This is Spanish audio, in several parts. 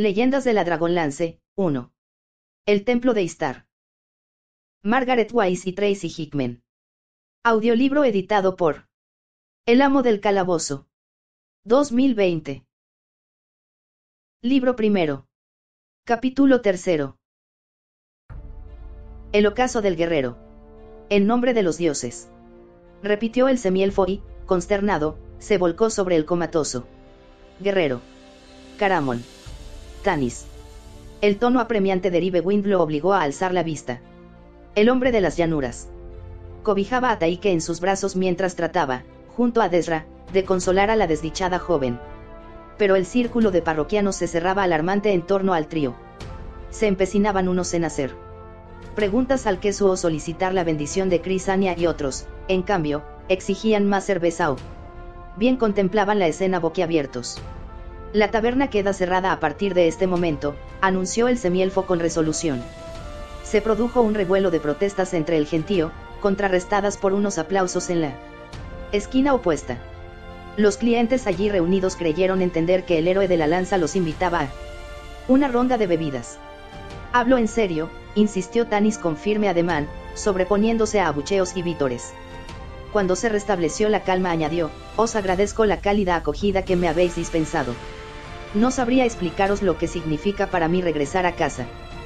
Leyendas de la Dragonlance, 1. El Templo de Istar. Margaret Wise y Tracy Hickman. Audiolibro editado por El Amo del Calabozo. 2020. Libro primero. Capítulo tercero. El ocaso del guerrero. En nombre de los dioses. Repitió el semielfo y, consternado, se volcó sobre el comatoso guerrero. Caramon. Tanis. El tono apremiante de Ribewind lo obligó a alzar la vista. El hombre de las llanuras cobijaba a Taike en sus brazos mientras trataba, junto a Desra, de consolar a la desdichada joven. Pero el círculo de parroquianos se cerraba alarmante en torno al trío. Se empecinaban unos en hacer preguntas al queso o solicitar la bendición de Crisania y otros, en cambio, exigían más cerveza o bien contemplaban la escena boquiabiertos. La taberna queda cerrada a partir de este momento, anunció el semielfo con resolución. Se produjo un revuelo de protestas entre el gentío, contrarrestadas por unos aplausos en la esquina opuesta. Los clientes allí reunidos creyeron entender que el héroe de la lanza los invitaba a una ronda de bebidas. Hablo en serio, insistió Tanis con firme ademán, sobreponiéndose a abucheos y vítores. Cuando se restableció la calma añadió, os agradezco la cálida acogida que me habéis dispensado. No sabría explicaros lo que significa para mí regresar a casa.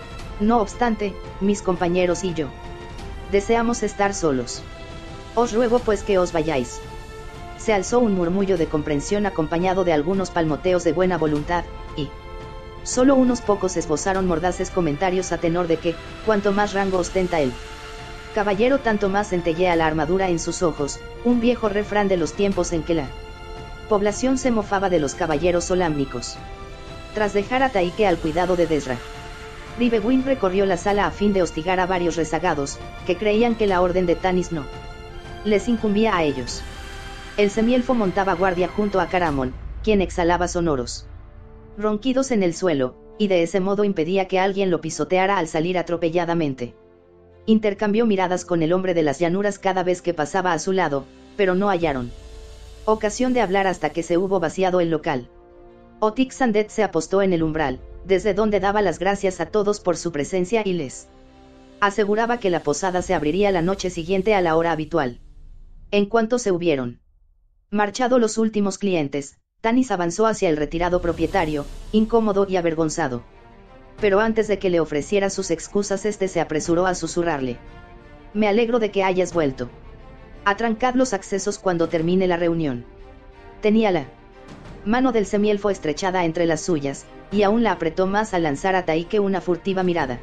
No obstante, mis compañeros y yo deseamos estar solos. Os ruego pues que os vayáis. Se alzó un murmullo de comprensión acompañado de algunos palmoteos de buena voluntad, y solo unos pocos esbozaron mordaces comentarios a tenor de que, cuanto más rango ostenta el caballero tanto más centellea la armadura en sus ojos, un viejo refrán de los tiempos en que la población se mofaba de los caballeros solámnicos. Tras dejar a Taike al cuidado de Desra, Ribewind recorrió la sala a fin de hostigar a varios rezagados, que creían que la orden de Tanis no les incumbía a ellos. El semielfo montaba guardia junto a Caramon, quien exhalaba sonoros ronquidos en el suelo, y de ese modo impedía que alguien lo pisoteara al salir atropelladamente. Intercambió miradas con el hombre de las llanuras cada vez que pasaba a su lado, pero no hallaron ocasión de hablar hasta que se hubo vaciado el local. Otik Sandet se apostó en el umbral, desde donde daba las gracias a todos por su presencia y les aseguraba que la posada se abriría la noche siguiente a la hora habitual. En cuanto se hubieron marchado los últimos clientes, Tanis avanzó hacia el retirado propietario, incómodo y avergonzado. Pero antes de que le ofreciera sus excusas este se apresuró a susurrarle. Me alegro de que hayas vuelto. Atrancad los accesos cuando termine la reunión. Tenía la mano del semielfo estrechada entre las suyas, y aún la apretó más al lanzar a Taike una furtiva mirada.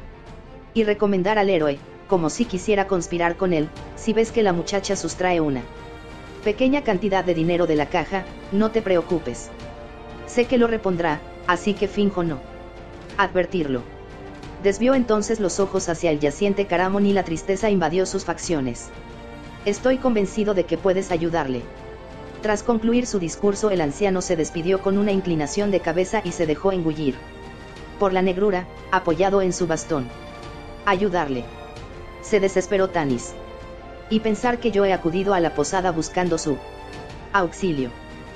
Y recomendar al héroe, como si quisiera conspirar con él, si ves que la muchacha sustrae una pequeña cantidad de dinero de la caja, no te preocupes. Sé que lo repondrá, así que finjo no advertirlo. Desvió entonces los ojos hacia el yaciente Caramon y la tristeza invadió sus facciones. Estoy convencido de que puedes ayudarle. Tras concluir su discurso el anciano se despidió con una inclinación de cabeza y se dejó engullir por la negrura, apoyado en su bastón. Ayudarle. Se desesperó Tanis. Y pensar que yo he acudido a la posada buscando su auxilio.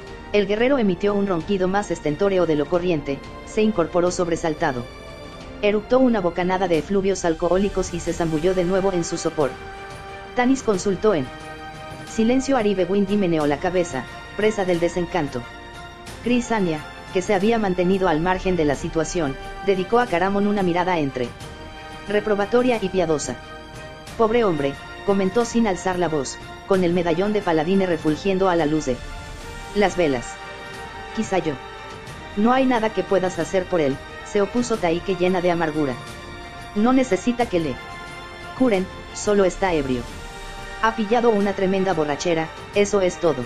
El guerrero emitió un ronquido más estentóreo de lo corriente, se incorporó sobresaltado. Eructó una bocanada de efluvios alcohólicos y se zambulló de nuevo en su sopor. Tanis consultó en silencio a Ribewind y meneó la cabeza, presa del desencanto. Crisania, que se había mantenido al margen de la situación, dedicó a Caramon una mirada entre reprobatoria y piadosa. Pobre hombre, comentó sin alzar la voz, con el medallón de paladine refulgiendo a la luz de las velas. Quizá yo. No hay nada que puedas hacer por él, se opuso Taike llena de amargura. No necesita que le curen, solo está ebrio. Ha pillado una tremenda borrachera, eso es todo.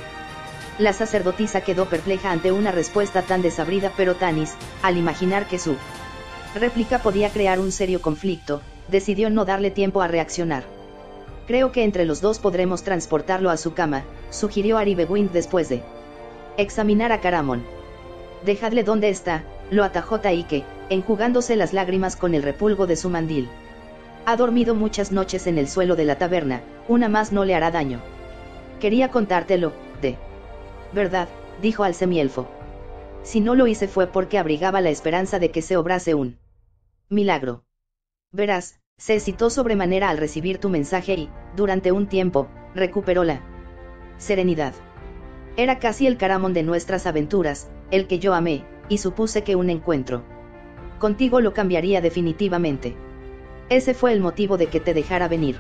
La sacerdotisa quedó perpleja ante una respuesta tan desabrida, pero Tanis, al imaginar que su réplica podía crear un serio conflicto, decidió no darle tiempo a reaccionar. Creo que entre los dos podremos transportarlo a su cama, sugirió Ribewind después de examinar a Caramon. Dejadle donde está, lo atajó Taike, enjugándose las lágrimas con el repulgo de su mandil. Ha dormido muchas noches en el suelo de la taberna, una más no le hará daño. Quería contártelo, de verdad, dijo al semielfo. Si no lo hice fue porque abrigaba la esperanza de que se obrase un milagro. Verás, se excitó sobremanera al recibir tu mensaje y, durante un tiempo, recuperó la serenidad. Era casi el Caramon de nuestras aventuras, el que yo amé, y supuse que un encuentro contigo lo cambiaría definitivamente. Ese fue el motivo de que te dejara venir.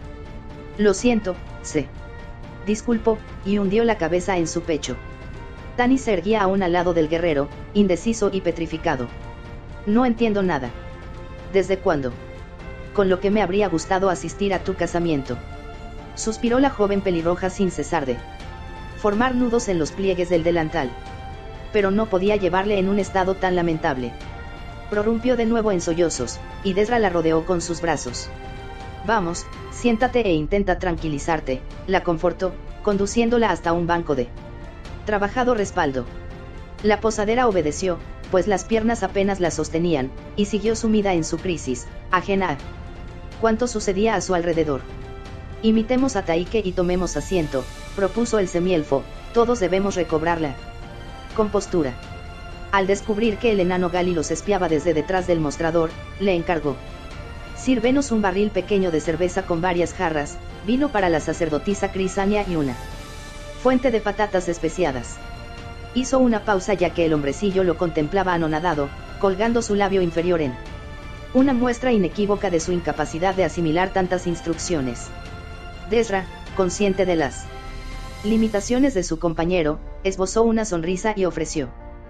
Lo siento, se disculpó, y hundió la cabeza en su pecho. Tanis se erguía aún al lado del guerrero, indeciso y petrificado. No entiendo nada. ¿Desde cuándo? Con lo que me habría gustado asistir a tu casamiento. Suspiró la joven pelirroja sin cesar de formar nudos en los pliegues del delantal. Pero no podía llevarle en un estado tan lamentable. Prorrumpió de nuevo en sollozos, y Desra la rodeó con sus brazos. Vamos, siéntate e intenta tranquilizarte, la confortó, conduciéndola hasta un banco de trabajado respaldo. La posadera obedeció, pues las piernas apenas la sostenían, y siguió sumida en su crisis, ajena a cuánto sucedía a su alrededor. Imitemos a Taike y tomemos asiento, propuso el semielfo, todos debemos recobrar la compostura. Al descubrir que el enano Gali los espiaba desde detrás del mostrador, le encargó: sírvenos un barril pequeño de cerveza con varias jarras, vino para la sacerdotisa Crisania y una fuente de patatas especiadas. Hizo una pausa ya que el hombrecillo lo contemplaba anonadado, colgando su labio inferior en una muestra inequívoca de su incapacidad de asimilar tantas instrucciones. Desra, consciente de las limitaciones de su compañero, esbozó una sonrisa y ofreció: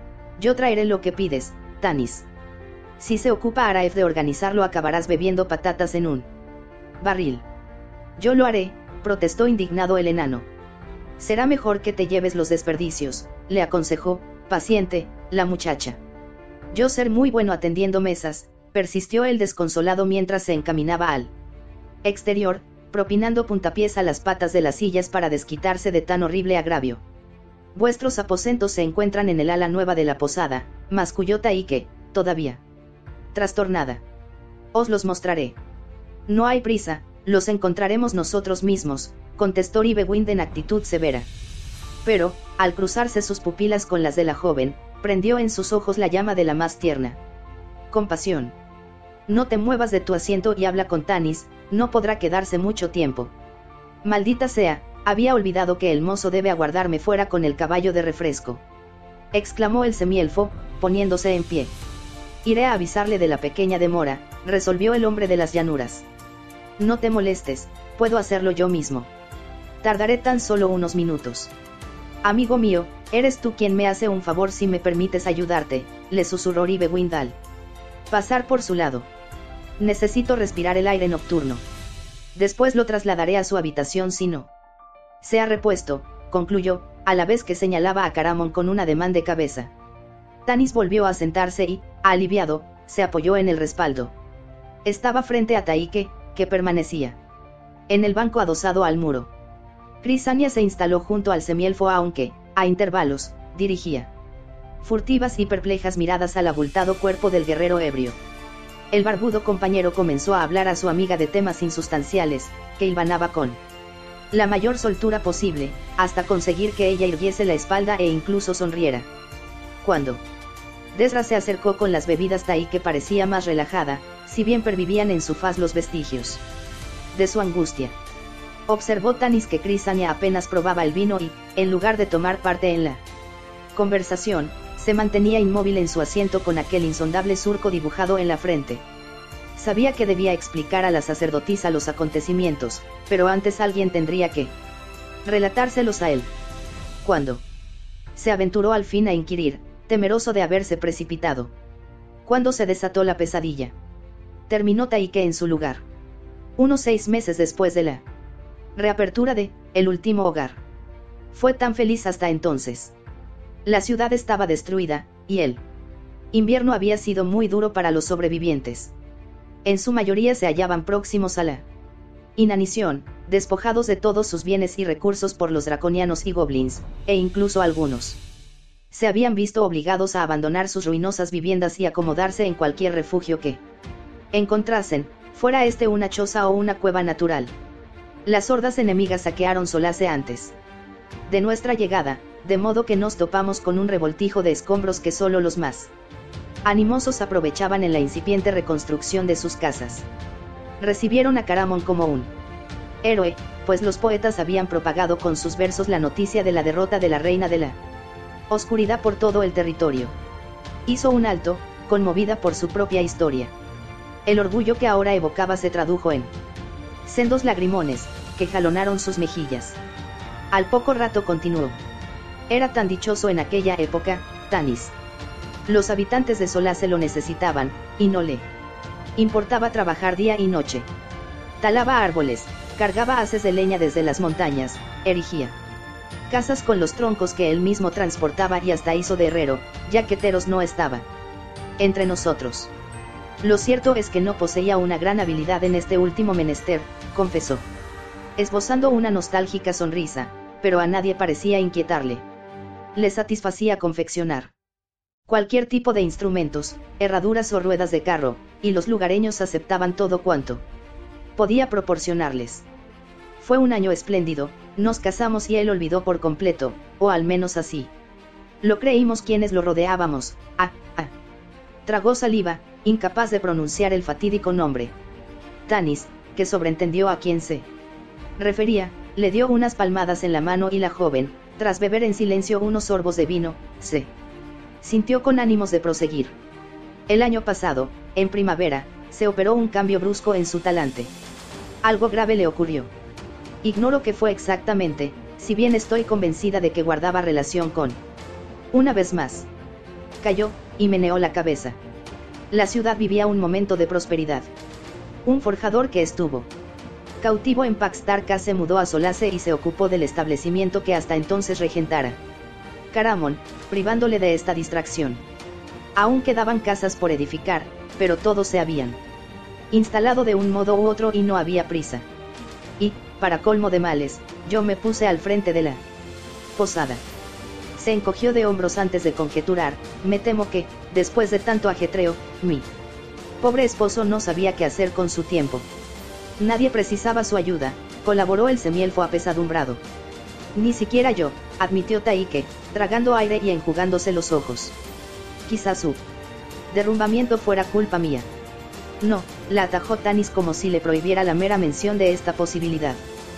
yo traeré lo que pides, Tanis. Si se ocupa Araef de organizarlo, acabarás bebiendo patatas en un barril. Yo lo haré, protestó indignado el enano. Será mejor que te lleves los desperdicios, le aconsejó, paciente, la muchacha. Yo ser muy bueno atendiendo mesas, persistió el desconsolado mientras se encaminaba al exterior, propinando puntapiés a las patas de las sillas para desquitarse de tan horrible agravio. Vuestros aposentos se encuentran en el ala nueva de la posada, masculló Taike, todavía trastornada. Os los mostraré. No hay prisa, los encontraremos nosotros mismos, contestó Ribewind en actitud severa. Pero, al cruzarse sus pupilas con las de la joven, prendió en sus ojos la llama de la más tierna compasión. No te muevas de tu asiento y habla con Tanis, no podrá quedarse mucho tiempo. Maldita sea, había olvidado que el mozo debe aguardarme fuera con el caballo de refresco, exclamó el semielfo, poniéndose en pie. Iré a avisarle de la pequeña demora, resolvió el hombre de las llanuras. No te molestes, puedo hacerlo yo mismo. Tardaré tan solo unos minutos. Amigo mío, eres tú quien me hace un favor si me permites ayudarte, le susurró Ribewind al pasar por su lado. Necesito respirar el aire nocturno. Después lo trasladaré a su habitación si no se ha repuesto, concluyó, a la vez que señalaba a Caramon con un ademán de cabeza. Tanis volvió a sentarse y, aliviado, se apoyó en el respaldo. Estaba frente a Taike, que permanecía en el banco adosado al muro. Crisania se instaló junto al semielfo aunque, a intervalos, dirigía furtivas y perplejas miradas al abultado cuerpo del guerrero ebrio. El barbudo compañero comenzó a hablar a su amiga de temas insustanciales, que hilvanaba con la mayor soltura posible, hasta conseguir que ella irguiese la espalda e incluso sonriera. Cuando Desra se acercó con las bebidas, Taike parecía más relajada, si bien pervivían en su faz los vestigios de su angustia. Observó Tanis que Crisania apenas probaba el vino y, en lugar de tomar parte en la conversación, se mantenía inmóvil en su asiento con aquel insondable surco dibujado en la frente. Sabía que debía explicar a la sacerdotisa los acontecimientos, pero antes alguien tendría que relatárselos a él. ¿Cuándo? Se aventuró al fin a inquirir, temeroso de haberse precipitado. ¿Cuándo se desató la pesadilla? Terminó Taike en su lugar. Unos 6 meses después de la reapertura de El último hogar. Fue tan feliz hasta entonces. La ciudad estaba destruida, y el invierno había sido muy duro para los sobrevivientes. En su mayoría se hallaban próximos a la inanición, despojados de todos sus bienes y recursos por los draconianos y goblins, e incluso algunos se habían visto obligados a abandonar sus ruinosas viviendas y acomodarse en cualquier refugio que encontrasen, fuera este una choza o una cueva natural. Las hordas enemigas saquearon Solace antes de nuestra llegada, de modo que nos topamos con un revoltijo de escombros que solo los más animosos aprovechaban en la incipiente reconstrucción de sus casas. Recibieron a Caramón como un héroe, pues los poetas habían propagado con sus versos la noticia de la derrota de la reina de la oscuridad por todo el territorio. Hizo un alto, conmovida por su propia historia. El orgullo que ahora evocaba se tradujo en sendos lagrimones, que jalonaron sus mejillas. Al poco rato continuó. Era tan dichoso en aquella época, Tanis. Los habitantes de Solace lo necesitaban, y no le importaba trabajar día y noche. Talaba árboles, cargaba haces de leña desde las montañas, erigía casas con los troncos que él mismo transportaba y hasta hizo de herrero, ya que Teros no estaba entre nosotros. Lo cierto es que no poseía una gran habilidad en este último menester, confesó, esbozando una nostálgica sonrisa, pero a nadie parecía inquietarle. Le satisfacía confeccionar cualquier tipo de instrumentos, herraduras o ruedas de carro, y los lugareños aceptaban todo cuanto podía proporcionarles. Fue un año espléndido, nos casamos y él olvidó por completo, o al menos así lo creímos quienes lo rodeábamos. Tragó saliva, incapaz de pronunciar el fatídico nombre. Tanis, que sobreentendió a quién se refería, le dio unas palmadas en la mano y la joven, tras beber en silencio unos sorbos de vino, se sintió con ánimos de proseguir. El año pasado, en primavera, se operó un cambio brusco en su talante. Algo grave le ocurrió. Ignoro qué fue exactamente, si bien estoy convencida de que guardaba relación con... Una vez más. Cayó, y meneó la cabeza. La ciudad vivía un momento de prosperidad. Un forjador que estuvo cautivo en Paxtarca se mudó a Solace y se ocupó del establecimiento que hasta entonces regentara Caramón, privándole de esta distracción. Aún quedaban casas por edificar, pero todos se habían instalado de un modo u otro y no había prisa. Y, para colmo de males, yo me puse al frente de la posada. Se encogió de hombros antes de conjeturar, me temo que, después de tanto ajetreo, mi pobre esposo no sabía qué hacer con su tiempo. Nadie precisaba su ayuda, colaboró el semielfo apesadumbrado. Ni siquiera yo, admitió Taike, tragando aire y enjugándose los ojos. Quizás su derrumbamiento fuera culpa mía. No, la atajó Tanis como si le prohibiera la mera mención de esta posibilidad.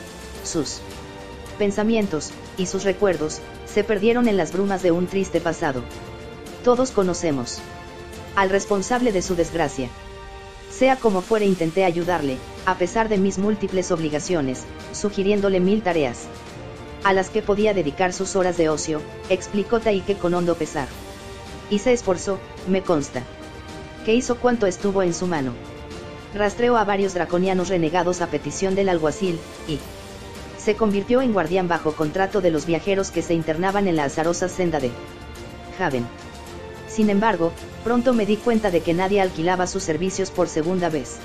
Sus pensamientos, y sus recuerdos, se perdieron en las brumas de un triste pasado. Todos conocemos al responsable de su desgracia. Sea como fuere, intenté ayudarle, a pesar de mis múltiples obligaciones, sugiriéndole 1000 tareas a las que podía dedicar sus horas de ocio, explicó Taike con hondo pesar. Y se esforzó, me consta. Que hizo cuanto estuvo en su mano. Rastreó a varios draconianos renegados a petición del alguacil, y se convirtió en guardián bajo contrato de los viajeros que se internaban en la azarosa senda de Haven. Sin embargo, pronto me di cuenta de que nadie alquilaba sus servicios por segunda vez.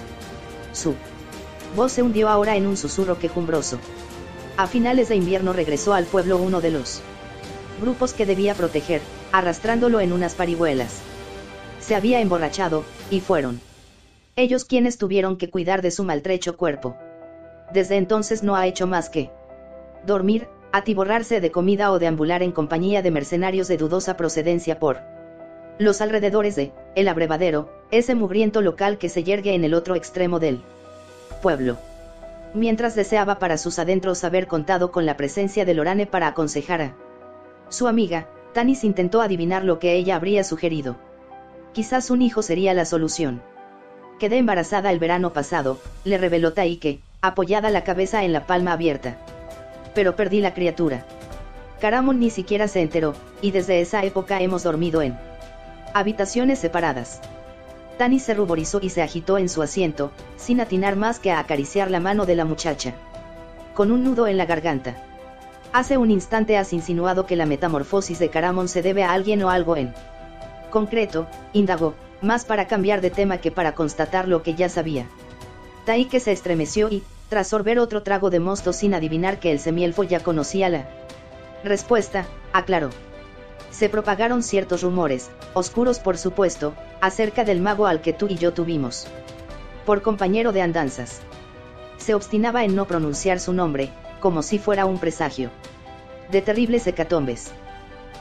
Su voz se hundió ahora en un susurro quejumbroso. A finales de invierno regresó al pueblo uno de los grupos que debía proteger, arrastrándolo en unas parihuelas. Se había emborrachado, y fueron ellos quienes tuvieron que cuidar de su maltrecho cuerpo. Desde entonces no ha hecho más que dormir, atiborrarse de comida o deambular en compañía de mercenarios de dudosa procedencia por los alrededores de el abrevadero, ese mugriento local que se yergue en el otro extremo del pueblo. Mientras deseaba para sus adentros haber contado con la presencia de Lorane para aconsejar a su amiga, Tanis intentó adivinar lo que ella habría sugerido. Quizás un hijo sería la solución. Quedé embarazada el verano pasado, le reveló Taike, apoyada la cabeza en la palma abierta. Pero perdí la criatura. Caramón ni siquiera se enteró, y desde esa época hemos dormido en habitaciones separadas. Tanis se ruborizó y se agitó en su asiento, sin atinar más que a acariciar la mano de la muchacha. Con un nudo en la garganta. Hace un instante has insinuado que la metamorfosis de Caramón se debe a alguien o algo en concreto, indagó, más para cambiar de tema que para constatar lo que ya sabía. Taike se estremeció y, tras sorber otro trago de mosto sin adivinar que el semielfo ya conocía la respuesta, aclaró. Se propagaron ciertos rumores, oscuros por supuesto, acerca del mago al que tú y yo tuvimos por compañero de andanzas. Se obstinaba en no pronunciar su nombre, como si fuera un presagio de terribles hecatombes.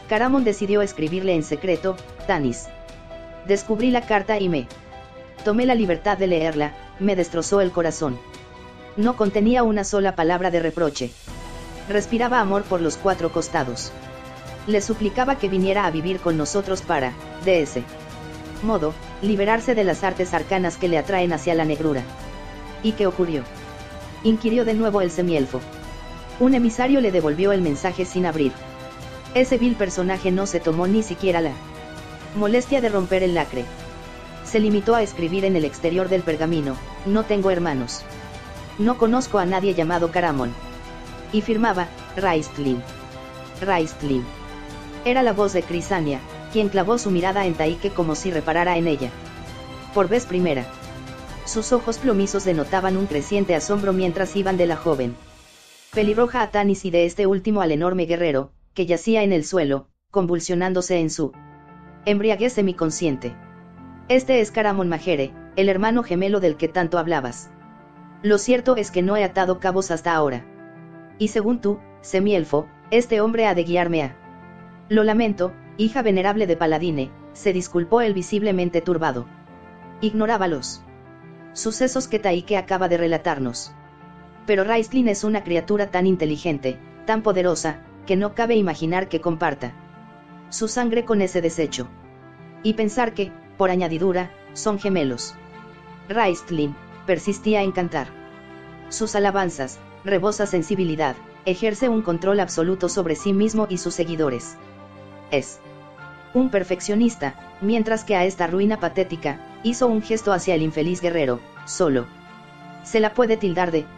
Caramon decidió escribirle en secreto: Tanis. Descubrí la carta y me tomé la libertad de leerla, me destrozó el corazón. No contenía una sola palabra de reproche. Respiraba amor por los cuatro costados. Le suplicaba que viniera a vivir con nosotros para, de ese modo, liberarse de las artes arcanas que le atraen hacia la negrura. ¿Y qué ocurrió?, inquirió de nuevo el semielfo. Un emisario le devolvió el mensaje sin abrir. Ese vil personaje no se tomó ni siquiera la molestia de romper el lacre. Se limitó a escribir en el exterior del pergamino: no tengo hermanos. No conozco a nadie llamado Caramon. Y firmaba: Raistlin. Raistlin. Era la voz de Crisania, quien clavó su mirada en Taike como si reparara en ella. Por vez primera. Sus ojos plomizos denotaban un creciente asombro mientras iban de la joven pelirroja a Tanis y de este último al enorme guerrero, que yacía en el suelo, convulsionándose en su embriaguez semiconsciente. Este es Caramon Majere, el hermano gemelo del que tanto hablabas. Lo cierto es que no he atado cabos hasta ahora. Y según tú, semielfo, este hombre ha de guiarme a... Lo lamento, hija venerable de Paladine, se disculpó él visiblemente turbado. Ignoraba los sucesos que Taike acaba de relatarnos. Pero Raistlin es una criatura tan inteligente, tan poderosa, que no cabe imaginar que comparta su sangre con ese desecho. Y pensar que, por añadidura, son gemelos. Raistlin persistía en cantar. Sus alabanzas, rebosa sensibilidad, ejerce un control absoluto sobre sí mismo y sus seguidores. Es un perfeccionista, mientras que a esta ruina patética, hizo un gesto hacia el infeliz guerrero, solo se la puede tildar de.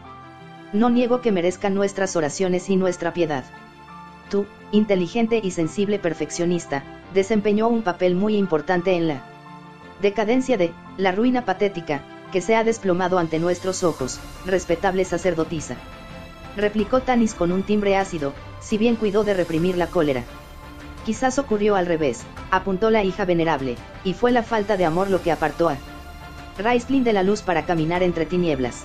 No niego que merezca nuestras oraciones y nuestra piedad. Tú, inteligente y sensible perfeccionista, desempeñó un papel muy importante en la decadencia de la ruina patética, que se ha desplomado ante nuestros ojos, respetable sacerdotisa. Replicó Tanis con un timbre ácido, si bien cuidó de reprimir la cólera. Quizás ocurrió al revés, apuntó la hija venerable, y fue la falta de amor lo que apartó a Raistlin de la luz para caminar entre tinieblas.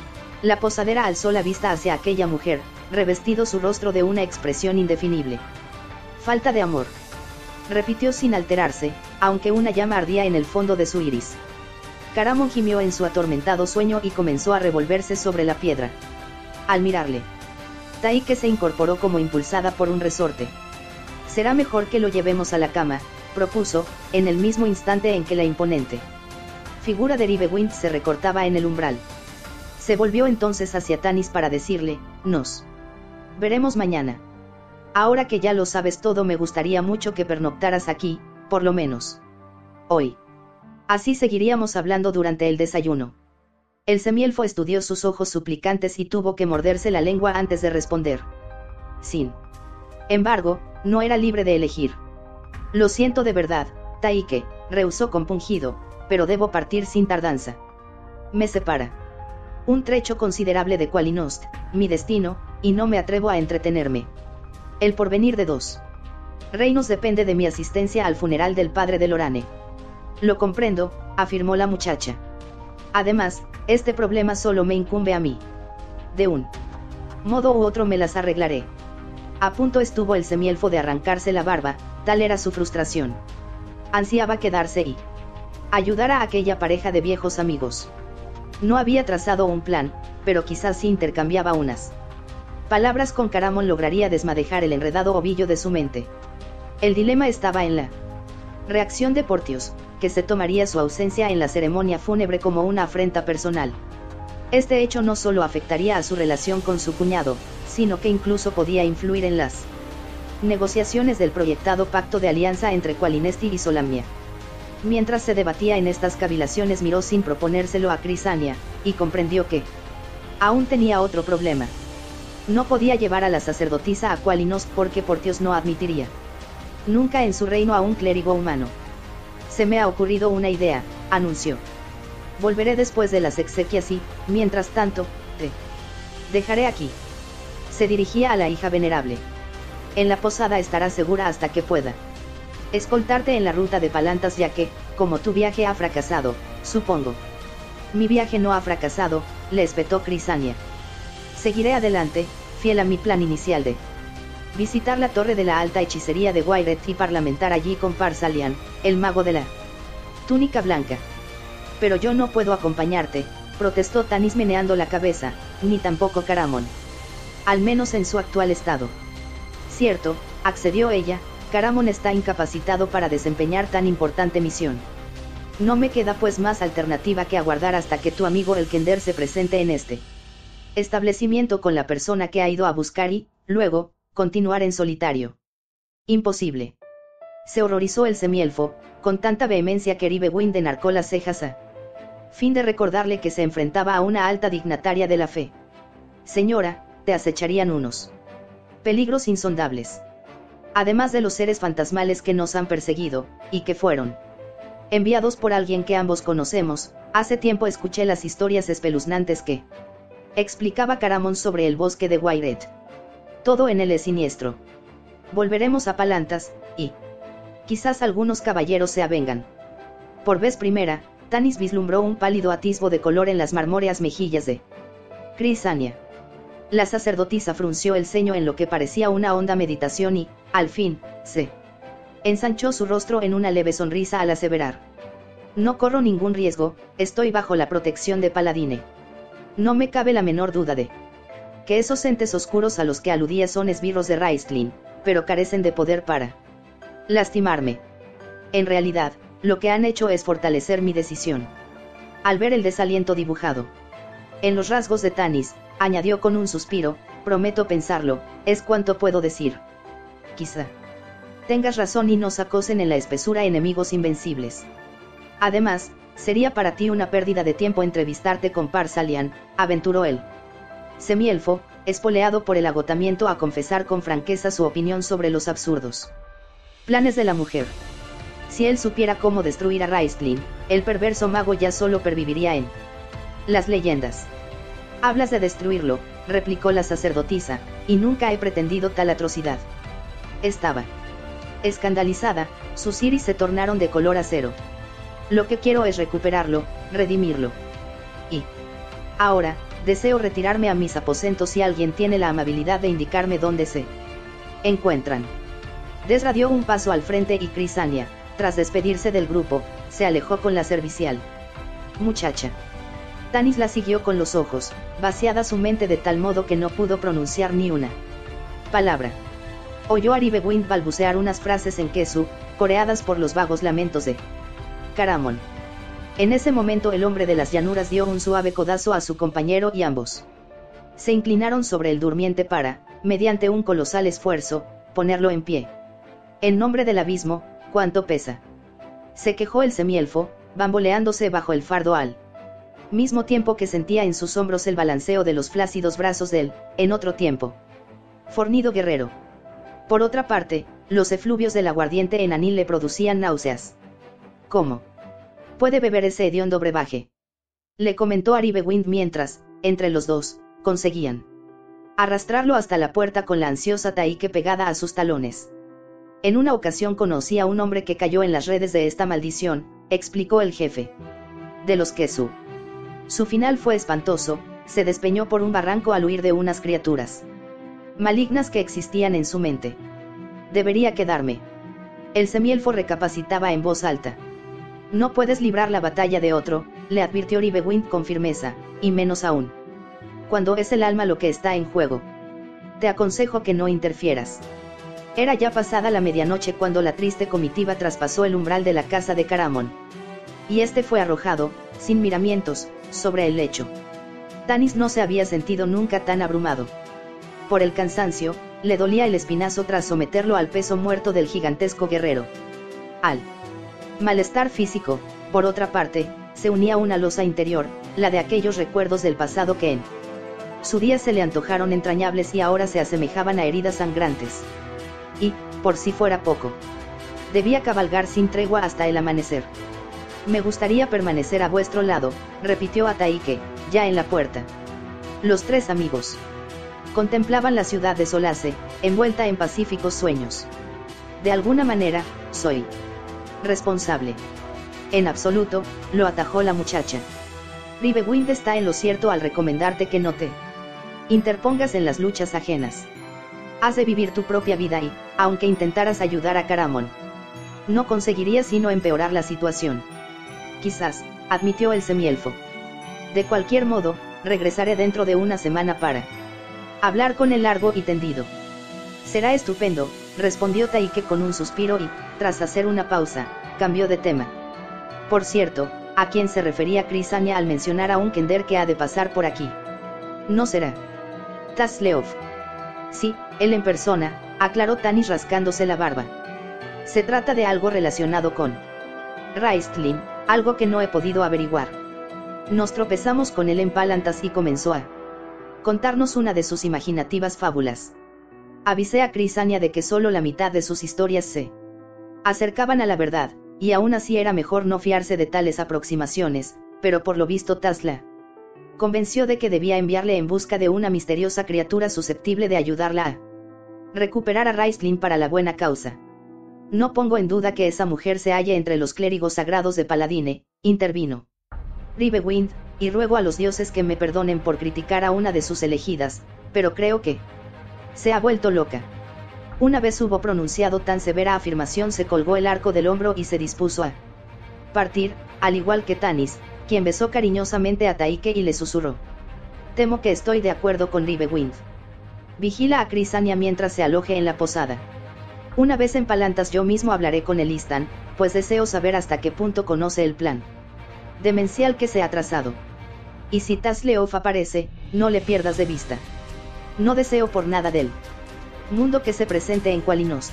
La posadera alzó la vista hacia aquella mujer, revestido su rostro de una expresión indefinible. Falta de amor. Repitió sin alterarse, aunque una llama ardía en el fondo de su iris. Caramon gimió en su atormentado sueño y comenzó a revolverse sobre la piedra. Al mirarle, Taike se incorporó como impulsada por un resorte. Será mejor que lo llevemos a la cama, propuso, en el mismo instante en que la imponente figura de Rivewind se recortaba en el umbral. Se volvió entonces hacia Tanis para decirle: nos veremos mañana. Ahora que ya lo sabes todo, me gustaría mucho que pernoctaras aquí, por lo menos hoy. Así seguiríamos hablando durante el desayuno. El semielfo estudió sus ojos suplicantes y tuvo que morderse la lengua antes de responder. Sin embargo, no era libre de elegir. Lo siento de verdad, Taike, rehusó compungido, pero debo partir sin tardanza. Me separa un trecho considerable de Qualinost, mi destino, y no me atrevo a entretenerme. El porvenir de 2 reinos depende de mi asistencia al funeral del padre de Lorane. Lo comprendo, afirmó la muchacha. Además, este problema solo me incumbe a mí. De un modo u otro me las arreglaré. A punto estuvo el semielfo de arrancarse la barba, tal era su frustración. Ansiaba quedarse y ayudar a aquella pareja de viejos amigos. No había trazado un plan, pero quizás si intercambiaba unas palabras con Caramon lograría desmadejar el enredado ovillo de su mente. El dilema estaba en la reacción de Portios, que se tomaría su ausencia en la ceremonia fúnebre como una afrenta personal. Este hecho no solo afectaría a su relación con su cuñado, sino que incluso podía influir en las negociaciones del proyectado pacto de alianza entre Qualinesti y Solamnia. Mientras se debatía en estas cavilaciones, miró sin proponérselo a Crisania, y comprendió que aún tenía otro problema. No podía llevar a la sacerdotisa a Qualinost porque Portios no admitiría nunca en su reino a un clérigo humano. Se me ha ocurrido una idea, anunció. Volveré después de las exequias y, mientras tanto, te dejaré aquí. Se dirigía a la hija venerable. En la posada estarás segura hasta que pueda escoltarte en la ruta de Palantas, ya que, como tu viaje ha fracasado, supongo. Mi viaje no ha fracasado, le espetó Crisania. Seguiré adelante, fiel a mi plan inicial de visitar la torre de la alta hechicería de Wyreth y parlamentar allí con Par-Salian, el mago de la túnica blanca. Pero yo no puedo acompañarte, protestó Tanis meneando la cabeza, ni tampoco Caramon. Al menos en su actual estado. Cierto, accedió ella, Caramon está incapacitado para desempeñar tan importante misión. No me queda pues más alternativa que aguardar hasta que tu amigo el Kender se presente en este establecimiento con la persona que ha ido a buscar y, luego, continuar en solitario. Imposible. Se horrorizó el semielfo, con tanta vehemencia que Ribewind enarcó las cejas a fin de recordarle que se enfrentaba a una alta dignataria de la fe. Señora, te acecharían unos peligros insondables. Además de los seres fantasmales que nos han perseguido, y que fueron enviados por alguien que ambos conocemos. Hace tiempo escuché las historias espeluznantes que explicaba Caramon sobre el bosque de Wyreth. Todo en él es siniestro. Volveremos a Palantas, y quizás algunos caballeros se avengan. Por vez primera, Tanis vislumbró un pálido atisbo de color en las marmóreas mejillas de Crisania. La sacerdotisa frunció el ceño en lo que parecía una honda meditación y, al fin, se ensanchó su rostro en una leve sonrisa al aseverar: no corro ningún riesgo, estoy bajo la protección de Paladine. No me cabe la menor duda de que esos entes oscuros a los que aludía son esbirros de Raistlin, pero carecen de poder para lastimarme. En realidad, lo que han hecho es fortalecer mi decisión. Al ver el desaliento dibujado en los rasgos de Tanis, añadió con un suspiro: prometo pensarlo, es cuanto puedo decir. Quizá tengas razón y nos acosen en la espesura enemigos invencibles. Además, sería para ti una pérdida de tiempo entrevistarte con Par-Salian, aventuró él. Semielfo, espoleado por el agotamiento, a confesar con franqueza su opinión sobre los absurdos planes de la mujer. Si él supiera cómo destruir a Raistlin, el perverso mago ya solo perviviría en las leyendas. Hablas de destruirlo, replicó la sacerdotisa, y nunca he pretendido tal atrocidad. Estaba escandalizada, sus iris se tornaron de color acero. Lo que quiero es recuperarlo, redimirlo. Y ahora, deseo retirarme a mis aposentos si alguien tiene la amabilidad de indicarme dónde se encuentran. Desra dio un paso al frente y Crisania, tras despedirse del grupo, se alejó con la servicial muchacha. Tanis la siguió con los ojos, vaciada su mente de tal modo que no pudo pronunciar ni una palabra. Oyó a Ribewind balbucear unas frases en Kesu, coreadas por los vagos lamentos de Caramon. En ese momento el hombre de las llanuras dio un suave codazo a su compañero y ambos se inclinaron sobre el durmiente para, mediante un colosal esfuerzo, ponerlo en pie. En nombre del abismo, ¿cuánto pesa?, se quejó el semielfo, bamboleándose bajo el fardo al mismo tiempo que sentía en sus hombros el balanceo de los flácidos brazos del, en otro tiempo, fornido guerrero. Por otra parte, los efluvios del aguardiente en Anil le producían náuseas. ¿Cómo puede beber ese hediondo brebaje?, le comentó a Ribewind mientras, entre los dos, conseguían arrastrarlo hasta la puerta con la ansiosa Taike pegada a sus talones. En una ocasión conocí a un hombre que cayó en las redes de esta maldición, explicó el jefe de los Kesu. Su final fue espantoso, se despeñó por un barranco al huir de unas criaturas malignas que existían en su mente. Debería quedarme. El semielfo recapacitaba en voz alta. No puedes librar la batalla de otro, le advirtió Ribewind con firmeza, y menos aún cuando es el alma lo que está en juego. Te aconsejo que no interfieras. Era ya pasada la medianoche cuando la triste comitiva traspasó el umbral de la casa de Caramon. Y este fue arrojado, sin miramientos, sobre el lecho. Tanis no se había sentido nunca tan abrumado. Por el cansancio, le dolía el espinazo tras someterlo al peso muerto del gigantesco guerrero. Al malestar físico, por otra parte, se unía una losa interior, la de aquellos recuerdos del pasado que en su día se le antojaron entrañables y ahora se asemejaban a heridas sangrantes. Y, por si fuera poco, debía cabalgar sin tregua hasta el amanecer. Me gustaría permanecer a vuestro lado, repitió Ataike, ya en la puerta. Los tres amigos contemplaban la ciudad de Solace, envuelta en pacíficos sueños. De alguna manera, soy responsable. En absoluto, lo atajó la muchacha. Ribewind está en lo cierto al recomendarte que no te interpongas en las luchas ajenas. Has de vivir tu propia vida y, aunque intentaras ayudar a Caramon, no conseguirías sino empeorar la situación. Quizás, admitió el semielfo. De cualquier modo, regresaré dentro de una semana para hablar con él largo y tendido. Será estupendo, respondió Taike con un suspiro y, tras hacer una pausa, cambió de tema. Por cierto, ¿a quién se refería Crisania al mencionar a un Kender que ha de pasar por aquí? No será Tasleov. Sí, él en persona, aclaró Tanis rascándose la barba. Se trata de algo relacionado con Raistlin, algo que no he podido averiguar. Nos tropezamos con él en Palantas y comenzó a contarnos una de sus imaginativas fábulas. Avisé a Crisania de que solo la mitad de sus historias se acercaban a la verdad, y aún así era mejor no fiarse de tales aproximaciones, pero por lo visto Tasla convenció de que debía enviarle en busca de una misteriosa criatura susceptible de ayudarla a recuperar a Raistlin para la buena causa. No pongo en duda que esa mujer se halle entre los clérigos sagrados de Paladine, intervino Rivewind, y ruego a los dioses que me perdonen por criticar a una de sus elegidas, pero creo que se ha vuelto loca. Una vez hubo pronunciado tan severa afirmación se colgó el arco del hombro y se dispuso a partir, al igual que Tanis, quien besó cariñosamente a Taike y le susurró: temo que estoy de acuerdo con Rivewind. Vigila a Crisania mientras se aloje en la posada. Una vez en Palantas yo mismo hablaré con Elistan, pues deseo saber hasta qué punto conoce el plan demencial que se ha trazado. Y si Tasleov aparece, no le pierdas de vista. No deseo por nada del mundo que se presente en Qualinost.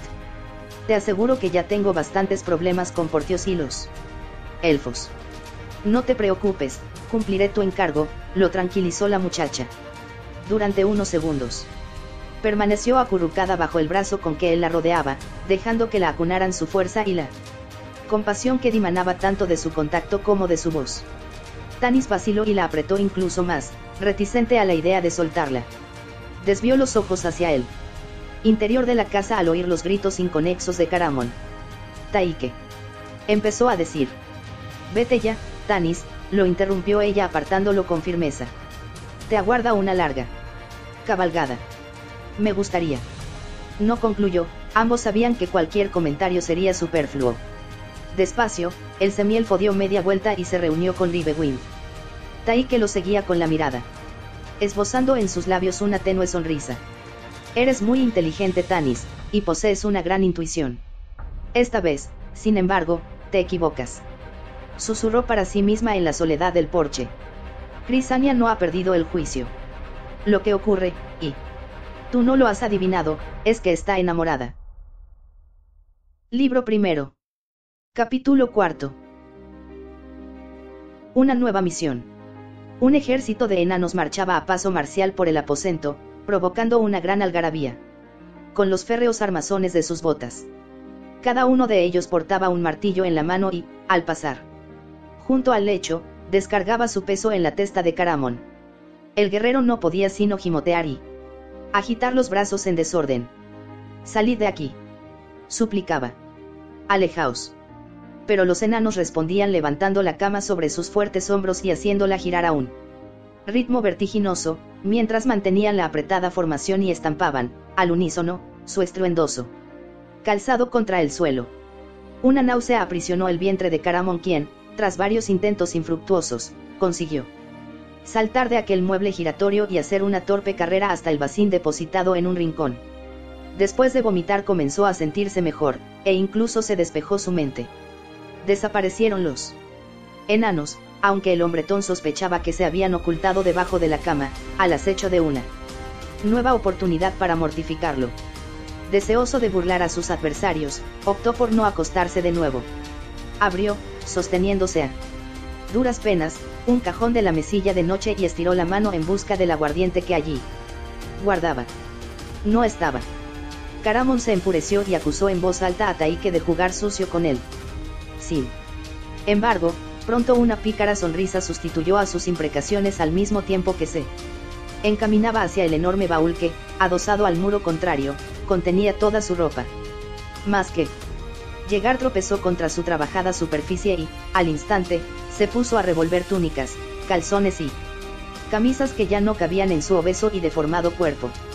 Te aseguro que ya tengo bastantes problemas con Portios y los elfos. No te preocupes, cumpliré tu encargo, lo tranquilizó la muchacha. Durante unos segundos permaneció acurrucada bajo el brazo con que él la rodeaba, dejando que la acunaran su fuerza y la compasión que dimanaba tanto de su contacto como de su voz. Tanis vaciló y la apretó incluso más, reticente a la idea de soltarla. Desvió los ojos hacia él. Interior de la casa al oír los gritos inconexos de Caramon. Taike. Empezó a decir. Vete ya, Tanis, lo interrumpió ella apartándolo con firmeza. Te aguarda una larga cabalgada. Me gustaría. No concluyó, ambos sabían que cualquier comentario sería superfluo. Despacio, el semielfo dio media vuelta y se reunió con Rivewind. Taike lo seguía con la mirada, esbozando en sus labios una tenue sonrisa. Eres muy inteligente, Tanis, y posees una gran intuición. Esta vez, sin embargo, te equivocas. Susurró para sí misma en la soledad del porche. Crisania no ha perdido el juicio. Lo que ocurre, y tú no lo has adivinado, es que está enamorada. Libro primero. Capítulo cuarto. Una nueva misión. Un ejército de enanos marchaba a paso marcial por el aposento, provocando una gran algarabía. Con los férreos armazones de sus botas. Cada uno de ellos portaba un martillo en la mano y, al pasar junto al lecho, descargaba su peso en la testa de Caramon. El guerrero no podía sino gimotear y agitar los brazos en desorden. Salid de aquí, suplicaba. Alejaos. Pero los enanos respondían levantando la cama sobre sus fuertes hombros y haciéndola girar a un ritmo vertiginoso, mientras mantenían la apretada formación y estampaban, al unísono, su estruendoso calzado contra el suelo. Una náusea aprisionó el vientre de Caramon quien, tras varios intentos infructuosos, consiguió saltar de aquel mueble giratorio y hacer una torpe carrera hasta el bacín depositado en un rincón. Después de vomitar comenzó a sentirse mejor, e incluso se despejó su mente. Desaparecieron los enanos, aunque el hombretón sospechaba que se habían ocultado debajo de la cama, al acecho de una nueva oportunidad para mortificarlo. Deseoso de burlar a sus adversarios, optó por no acostarse de nuevo. Abrió, sosteniéndose a duras penas, un cajón de la mesilla de noche y estiró la mano en busca del aguardiente que allí guardaba. No estaba. Caramon se enfureció y acusó en voz alta a Taike de jugar sucio con él. Sin embargo, pronto una pícara sonrisa sustituyó a sus imprecaciones al mismo tiempo que se encaminaba hacia el enorme baúl que, adosado al muro contrario, contenía toda su ropa. Más que llegar tropezó contra su trabajada superficie y, al instante, se puso a revolver túnicas, calzones y camisas que ya no cabían en su obeso y deformado cuerpo.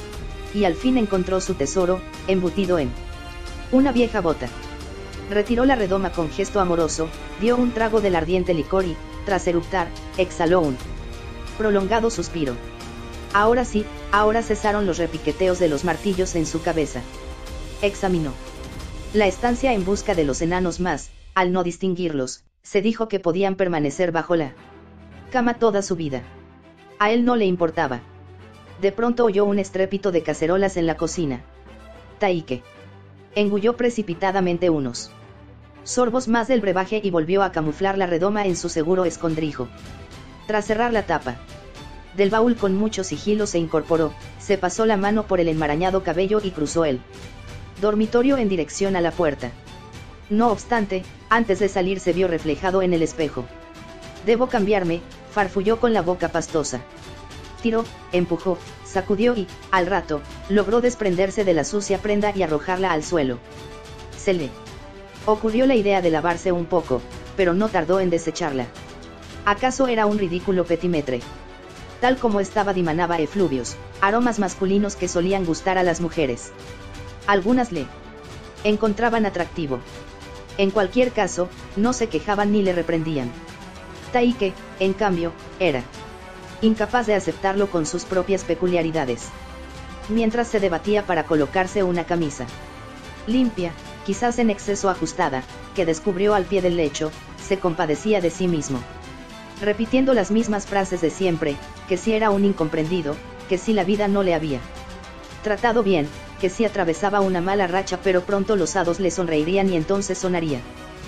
y al fin encontró su tesoro, embutido en una vieja bota. Retiró la redoma con gesto amoroso, dio un trago del ardiente licor y, tras eructar, exhaló un prolongado suspiro. Ahora sí, ahora cesaron los repiqueteos de los martillos en su cabeza. Examinó la estancia en busca de los enanos más, al no distinguirlos, se dijo que podían permanecer bajo la cama toda su vida. A él no le importaba. De pronto oyó un estrépito de cacerolas en la cocina. Taike engulló precipitadamente unos sorbos más del brebaje y volvió a camuflar la redoma en su seguro escondrijo. Tras cerrar la tapa del baúl con mucho sigilo se incorporó, se pasó la mano por el enmarañado cabello y cruzó el dormitorio en dirección a la puerta. No obstante, antes de salir se vio reflejado en el espejo. «Debo cambiarme», farfulló con la boca pastosa. Tiró, empujó, sacudió y, al rato, logró desprenderse de la sucia prenda y arrojarla al suelo. Se le ocurrió la idea de lavarse un poco, pero no tardó en desecharla. ¿Acaso era un ridículo petimetre? Tal como estaba dimanaba efluvios, aromas masculinos que solían gustar a las mujeres. Algunas le encontraban atractivo. En cualquier caso, no se quejaban ni le reprendían. Taike, en cambio, era incapaz de aceptarlo con sus propias peculiaridades. Mientras se debatía para colocarse una camisa limpia, quizás en exceso ajustada, que descubrió al pie del lecho, se compadecía de sí mismo, repitiendo las mismas frases de siempre, que si era un incomprendido, que si la vida no le había tratado bien, que si atravesaba una mala racha pero pronto los hados le sonreirían y entonces sonaría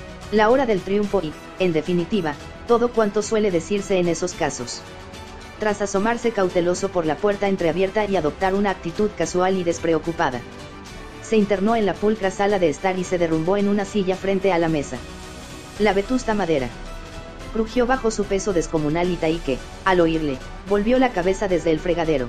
la hora del triunfo y, en definitiva, todo cuanto suele decirse en esos casos. Tras asomarse cauteloso por la puerta entreabierta y adoptar una actitud casual y despreocupada, se internó en la pulcra sala de estar y se derrumbó en una silla frente a la mesa. La vetusta madera crujió bajo su peso descomunal y Taike, al oírle, volvió la cabeza desde el fregadero.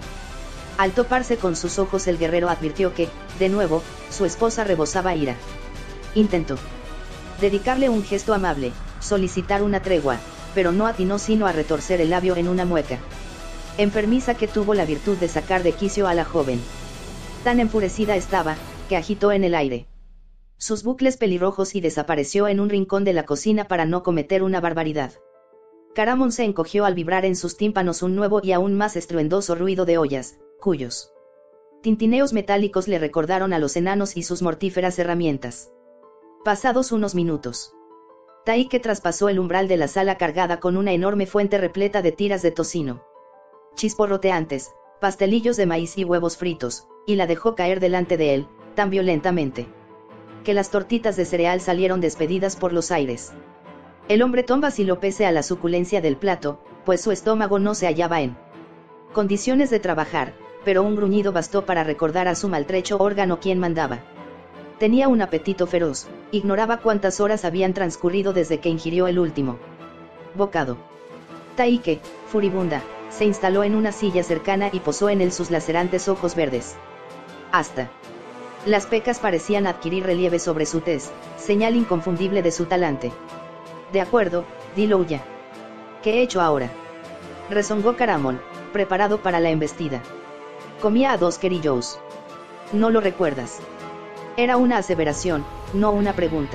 Al toparse con sus ojos el guerrero advirtió que, de nuevo, su esposa rebosaba ira. Intentó dedicarle un gesto amable, solicitar una tregua, pero no atinó sino a retorcer el labio en una mueca enfermiza que tuvo la virtud de sacar de quicio a la joven. Tan enfurecida estaba, que agitó en el aire sus bucles pelirrojos y desapareció en un rincón de la cocina para no cometer una barbaridad. Caramón se encogió al vibrar en sus tímpanos un nuevo y aún más estruendoso ruido de ollas, cuyos tintineos metálicos le recordaron a los enanos y sus mortíferas herramientas. Pasados unos minutos, Taike traspasó el umbral de la sala cargada con una enorme fuente repleta de tiras de tocino chisporroteantes, pastelillos de maíz y huevos fritos, y la dejó caer delante de él, tan violentamente que las tortitas de cereal salieron despedidas por los aires. El hombretón vaciló pese a la suculencia del plato, pues su estómago no se hallaba en condiciones de trabajar, pero un gruñido bastó para recordar a su maltrecho órgano quién mandaba. Tenía un apetito feroz, ignoraba cuántas horas habían transcurrido desde que ingirió el último bocado. Taike, furibunda, se instaló en una silla cercana y posó en él sus lacerantes ojos verdes. Hasta las pecas parecían adquirir relieve sobre su tez, señal inconfundible de su talante. De acuerdo, dilo ya. ¿Qué he hecho ahora?, rezongó Caramón, preparado para la embestida. Comía a 2 kerillos. ¿No lo recuerdas? Era una aseveración, no una pregunta.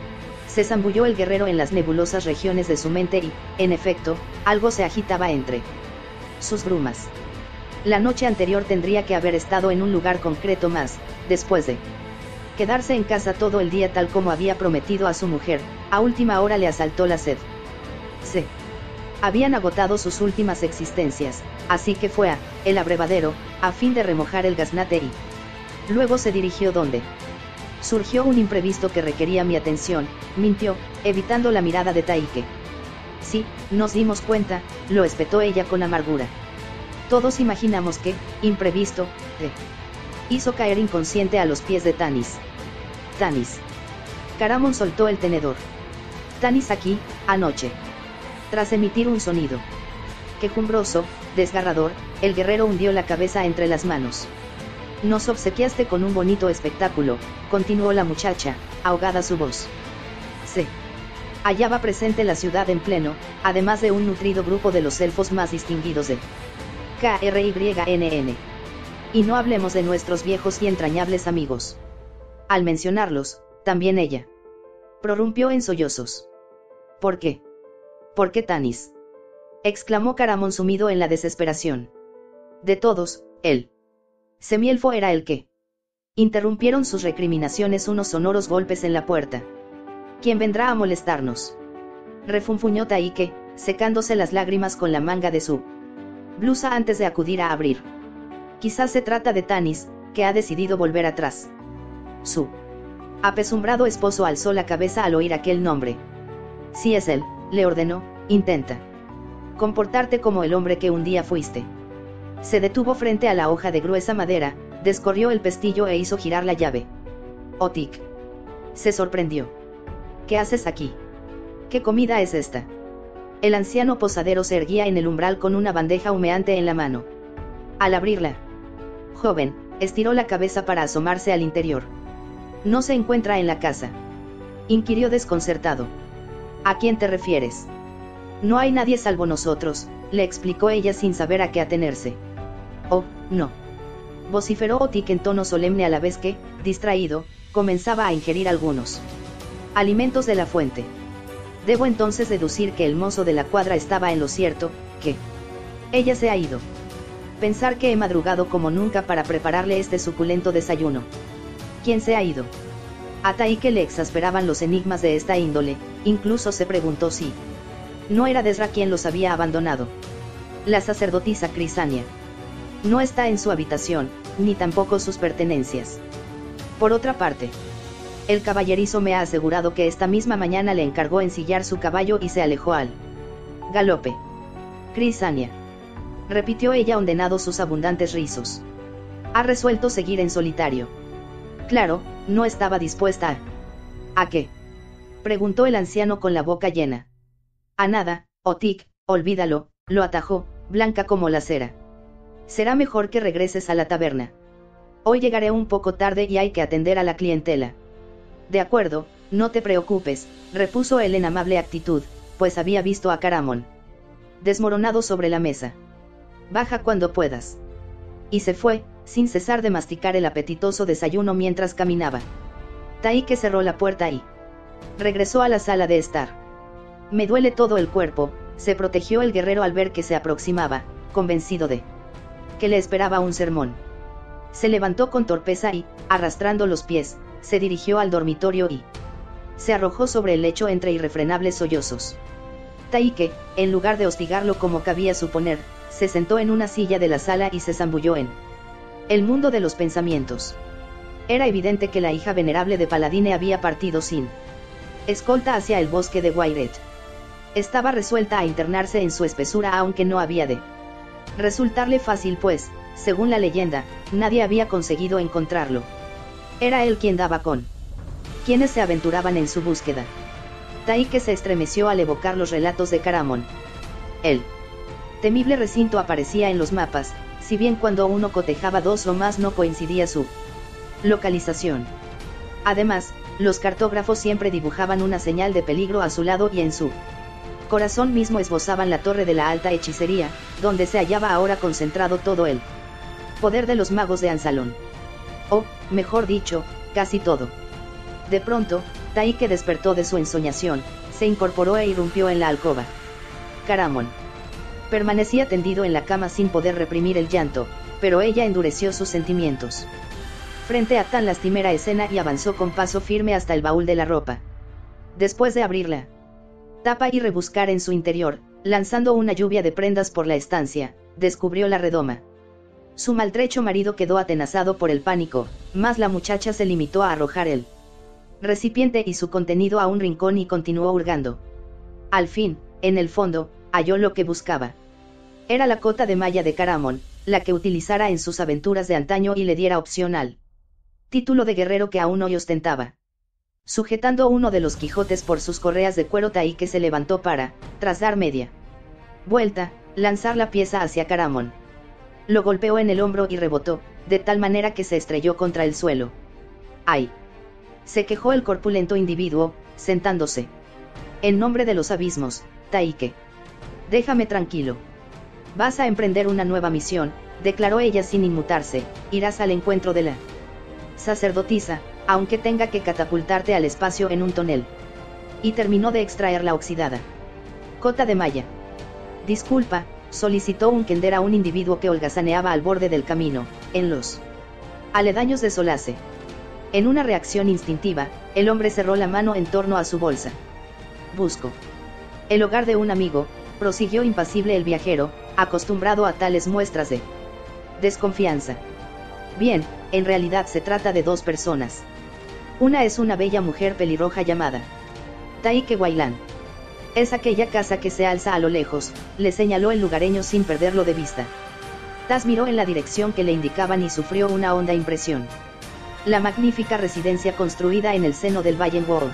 Se zambulló el guerrero en las nebulosas regiones de su mente y, en efecto, algo se agitaba entre sus brumas. La noche anterior tendría que haber estado en un lugar concreto más, después de quedarse en casa todo el día tal como había prometido a su mujer, a última hora le asaltó la sed. Se habían agotado sus últimas existencias, así que fue a el abrevadero, a fin de remojar el gaznate y luego se dirigió donde surgió un imprevisto que requería mi atención, mintió, evitando la mirada de Taike. Sí, nos dimos cuenta, lo espetó ella con amargura. Todos imaginamos que, imprevisto, hizo caer inconsciente a los pies de Tanis. Tanis. Caramón soltó el tenedor. Tanis aquí, anoche. Tras emitir un sonido quejumbroso, desgarrador, el guerrero hundió la cabeza entre las manos. Nos obsequiaste con un bonito espectáculo, continuó la muchacha, ahogada su voz. Se hallaba presente la ciudad en pleno, además de un nutrido grupo de los elfos más distinguidos de KRYNN. Y no hablemos de nuestros viejos y entrañables amigos. Al mencionarlos, también ella prorrumpió en sollozos. ¿Por qué? ¿Por qué Tanis?, exclamó Caramón sumido en la desesperación. De todos, él. Semielfo era el que. Interrumpieron sus recriminaciones unos sonoros golpes en la puerta. ¿Quién vendrá a molestarnos?, refunfuñó Taike, secándose las lágrimas con la manga de su blusa antes de acudir a abrir. Quizás se trata de Tanis, que ha decidido volver atrás. Su apesumbrado esposo alzó la cabeza al oír aquel nombre. Si es él, le ordenó, intenta comportarte como el hombre que un día fuiste. Se detuvo frente a la hoja de gruesa madera, descorrió el pestillo e hizo girar la llave. Otik se sorprendió. ¿Qué haces aquí? ¿Qué comida es esta? El anciano posadero se erguía en el umbral con una bandeja humeante en la mano. Al abrirla, joven, estiró la cabeza para asomarse al interior. ¿No se encuentra en la casa?, inquirió desconcertado. ¿A quién te refieres? No hay nadie salvo nosotros, le explicó ella sin saber a qué atenerse. Oh, no, vociferó Otik en tono solemne a la vez que, distraído, comenzaba a ingerir algunos alimentos de la fuente. Debo entonces deducir que el mozo de la cuadra estaba en lo cierto, que ella se ha ido. Pensar que he madrugado como nunca para prepararle este suculento desayuno. ¿Quién se ha ido? A Taike le exasperaban los enigmas de esta índole, incluso se preguntó si no era Desra quien los había abandonado. La sacerdotisa Crisania no está en su habitación, ni tampoco sus pertenencias. Por otra parte, el caballerizo me ha asegurado que esta misma mañana le encargó ensillar su caballo y se alejó al galope. Crisania, repitió ella ondenado sus abundantes rizos. Ha resuelto seguir en solitario. Claro, no estaba dispuesta ¿a qué?, preguntó el anciano con la boca llena. A nada, Otik, olvídalo, lo atajó, blanca como la cera. Será mejor que regreses a la taberna. Hoy llegaré un poco tarde y hay que atender a la clientela. De acuerdo, no te preocupes, repuso él en amable actitud, pues había visto a Caramón desmoronado sobre la mesa. Baja cuando puedas. Y se fue, sin cesar de masticar el apetitoso desayuno mientras caminaba. Taike cerró la puerta y regresó a la sala de estar. Me duele todo el cuerpo, se protegió el guerrero al ver que se aproximaba, convencido de que le esperaba un sermón. Se levantó con torpeza y, arrastrando los pies, se dirigió al dormitorio y se arrojó sobre el lecho entre irrefrenables sollozos. Taike, en lugar de hostigarlo como cabía suponer, se sentó en una silla de la sala y se zambulló en el mundo de los pensamientos. Era evidente que la hija venerable de Paladine había partido sin escolta hacia el bosque de Wairet. Estaba resuelta a internarse en su espesura aunque no había de resultarle fácil pues, según la leyenda, nadie había conseguido encontrarlo. Era él quien daba con quienes se aventuraban en su búsqueda. Taike se estremeció al evocar los relatos de Caramón. El temible recinto aparecía en los mapas, si bien cuando uno cotejaba dos o más no coincidía su localización. Además, los cartógrafos siempre dibujaban una señal de peligro a su lado y en su corazón mismo esbozaban la torre de la alta hechicería, donde se hallaba ahora concentrado todo el poder de los magos de Ansalón. O, mejor dicho, casi todo. De pronto, Taike despertó de su ensoñación, se incorporó e irrumpió en la alcoba. Caramón permanecía tendido en la cama sin poder reprimir el llanto, pero ella endureció sus sentimientos frente a tan lastimera escena y avanzó con paso firme hasta el baúl de la ropa. Después de abrirla tapa y rebuscar en su interior, lanzando una lluvia de prendas por la estancia, descubrió la redoma. Su maltrecho marido quedó atenazado por el pánico, mas la muchacha se limitó a arrojar el recipiente y su contenido a un rincón y continuó hurgando. Al fin, en el fondo, halló lo que buscaba. Era la cota de malla de Caramón, la que utilizara en sus aventuras de antaño y le diera opcional título de guerrero que aún hoy ostentaba. Sujetando uno de los quijotes por sus correas de cuero, Taike se levantó para, tras dar media vuelta, lanzar la pieza hacia Caramón. Lo golpeó en el hombro y rebotó, de tal manera que se estrelló contra el suelo. ¡Ay!, se quejó el corpulento individuo, sentándose. En nombre de los abismos, Taike, déjame tranquilo. Vas a emprender una nueva misión, declaró ella sin inmutarse, irás al encuentro de la sacerdotisa, aunque tenga que catapultarte al espacio en un tonel. Y terminó de extraer la oxidada cota de malla. Disculpa, solicitó un kender a un individuo que holgazaneaba al borde del camino, en los aledaños de Solace. En una reacción instintiva, el hombre cerró la mano en torno a su bolsa. Busco el hogar de un amigo, prosiguió impasible el viajero, acostumbrado a tales muestras de desconfianza. Bien, en realidad se trata de dos personas. Una es una bella mujer pelirroja llamada Taike Wailan. Es aquella casa que se alza a lo lejos, le señaló el lugareño sin perderlo de vista. Tas miró en la dirección que le indicaban y sufrió una honda impresión. La magnífica residencia construida en el seno del Wallenwald.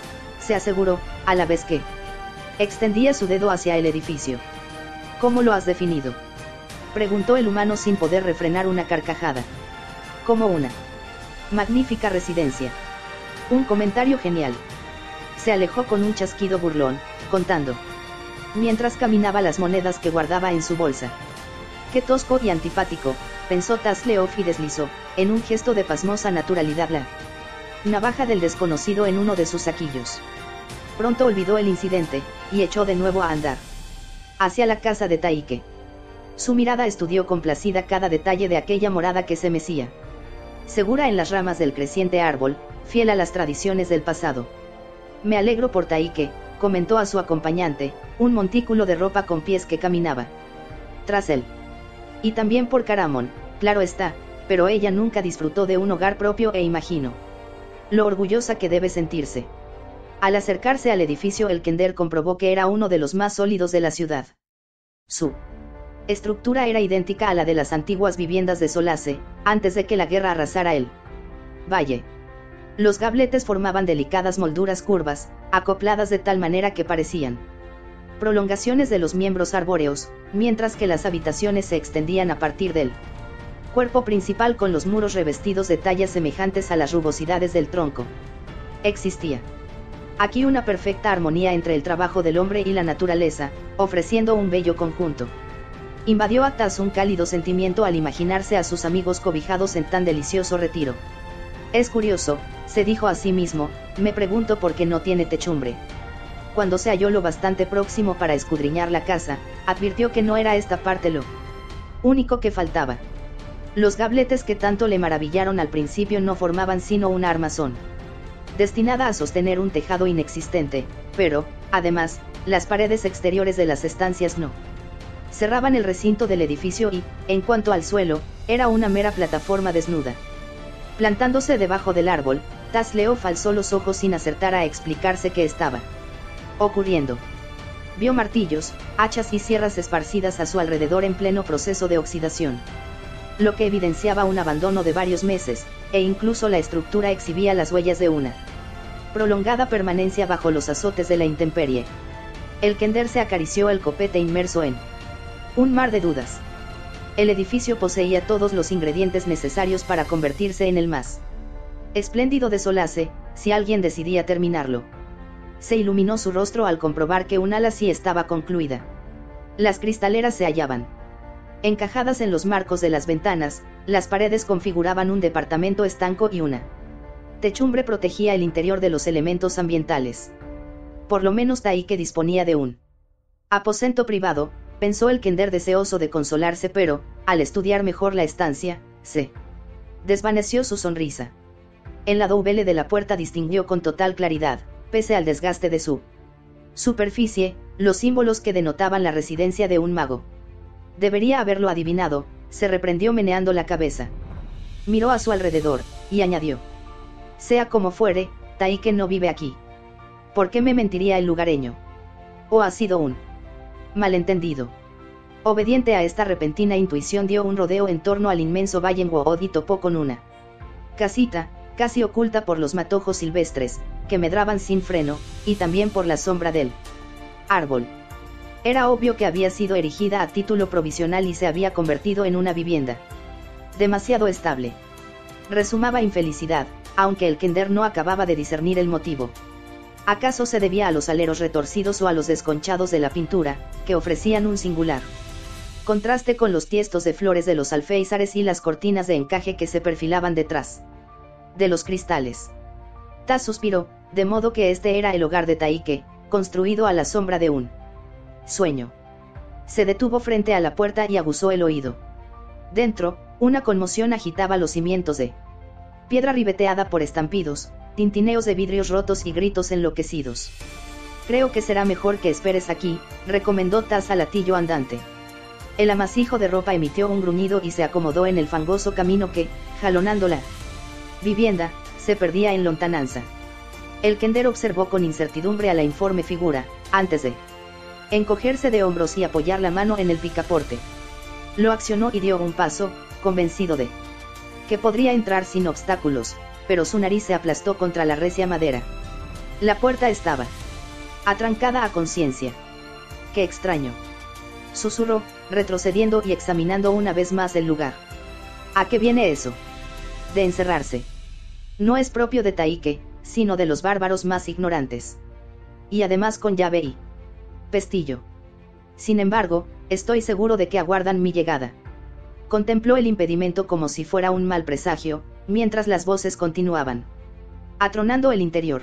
Se aseguró, a la vez que extendía su dedo hacia el edificio. ¿Cómo lo has definido?, preguntó el humano sin poder refrenar una carcajada. Como una magnífica residencia. Un comentario genial. Se alejó con un chasquido burlón, contando mientras caminaba las monedas que guardaba en su bolsa. Qué tosco y antipático, pensó Tasleov y deslizó, en un gesto de pasmosa naturalidad, la navaja del desconocido en uno de sus saquillos. Pronto olvidó el incidente, y echó de nuevo a andar hacia la casa de Taike. Su mirada estudió complacida cada detalle de aquella morada que se mecía segura en las ramas del creciente árbol, fiel a las tradiciones del pasado. Me alegro por Taike, comentó a su acompañante, un montículo de ropa con pies que caminaba tras él. Y también por Caramon, claro está, pero ella nunca disfrutó de un hogar propio e imagino lo orgullosa que debe sentirse. Al acercarse al edificio, el kender comprobó que era uno de los más sólidos de la ciudad. Su estructura era idéntica a la de las antiguas viviendas de Solace, antes de que la guerra arrasara el valle. Los gabletes formaban delicadas molduras curvas, acopladas de tal manera que parecían prolongaciones de los miembros arbóreos, mientras que las habitaciones se extendían a partir del cuerpo principal con los muros revestidos de tallas semejantes a las rugosidades del tronco. Existía aquí una perfecta armonía entre el trabajo del hombre y la naturaleza, ofreciendo un bello conjunto. Invadió a Tas un cálido sentimiento al imaginarse a sus amigos cobijados en tan delicioso retiro. Es curioso, se dijo a sí mismo, me pregunto por qué no tiene techumbre. Cuando se halló lo bastante próximo para escudriñar la casa, advirtió que no era esta parte lo único que faltaba. Los gabletes que tanto le maravillaron al principio no formaban sino una armazón destinada a sostener un tejado inexistente, pero, además, las paredes exteriores de las estancias no cerraban el recinto del edificio y, en cuanto al suelo, era una mera plataforma desnuda. Plantándose debajo del árbol, Tasleov alzó los ojos sin acertar a explicarse qué estaba ocurriendo. Vio martillos, hachas y sierras esparcidas a su alrededor en pleno proceso de oxidación, lo que evidenciaba un abandono de varios meses, e incluso la estructura exhibía las huellas de una prolongada permanencia bajo los azotes de la intemperie. El kender se acarició el copete inmerso en un mar de dudas. El edificio poseía todos los ingredientes necesarios para convertirse en el más espléndido de Solace, si alguien decidía terminarlo. Se iluminó su rostro al comprobar que un ala sí estaba concluida. Las cristaleras se hallaban encajadas en los marcos de las ventanas, las paredes configuraban un departamento estanco y una techumbre protegía el interior de los elementos ambientales. Por lo menos Taike disponía de un aposento privado, pensó el kender deseoso de consolarse, pero, al estudiar mejor la estancia, se desvaneció su sonrisa. En la douvelle de la puerta distinguió con total claridad, pese al desgaste de su superficie, los símbolos que denotaban la residencia de un mago. Debería haberlo adivinado, se reprendió meneando la cabeza. Miró a su alrededor, y añadió: sea como fuere, Taike no vive aquí. ¿Por qué me mentiría el lugareño? ¿O ha sido un malentendido? Obediente a esta repentina intuición, dio un rodeo en torno al inmenso Wallenwald y topó con una casita, casi oculta por los matojos silvestres, que medraban sin freno, y también por la sombra del árbol. Era obvio que había sido erigida a título provisional y se había convertido en una vivienda demasiado estable. Resumaba infelicidad, aunque el kender no acababa de discernir el motivo. ¿Acaso se debía a los aleros retorcidos o a los desconchados de la pintura, que ofrecían un singular contraste con los tiestos de flores de los alféizares y las cortinas de encaje que se perfilaban detrás de los cristales. Tas suspiró, de modo que este era el hogar de Taike, construido a la sombra de un sueño. Se detuvo frente a la puerta y aguzó el oído. Dentro, una conmoción agitaba los cimientos de piedra ribeteada por estampidos, tintineos de vidrios rotos y gritos enloquecidos. Creo que será mejor que esperes aquí, recomendó Tas al latillo andante. El amasijo de ropa emitió un gruñido y se acomodó en el fangoso camino que, jalonando la vivienda, se perdía en lontananza. El kender observó con incertidumbre a la informe figura, antes de encogerse de hombros y apoyar la mano en el picaporte. Lo accionó y dio un paso, convencido de que podría entrar sin obstáculos, pero su nariz se aplastó contra la recia madera. La puerta estaba atrancada a conciencia. ¡Qué extraño!, susurró, retrocediendo y examinando una vez más el lugar. ¿A qué viene eso de encerrarse? No es propio de Taike, sino de los bárbaros más ignorantes. Y además con llave y pestillo. Sin embargo, estoy seguro de que aguardan mi llegada. Contempló el impedimento como si fuera un mal presagio, mientras las voces continuaban atronando el interior.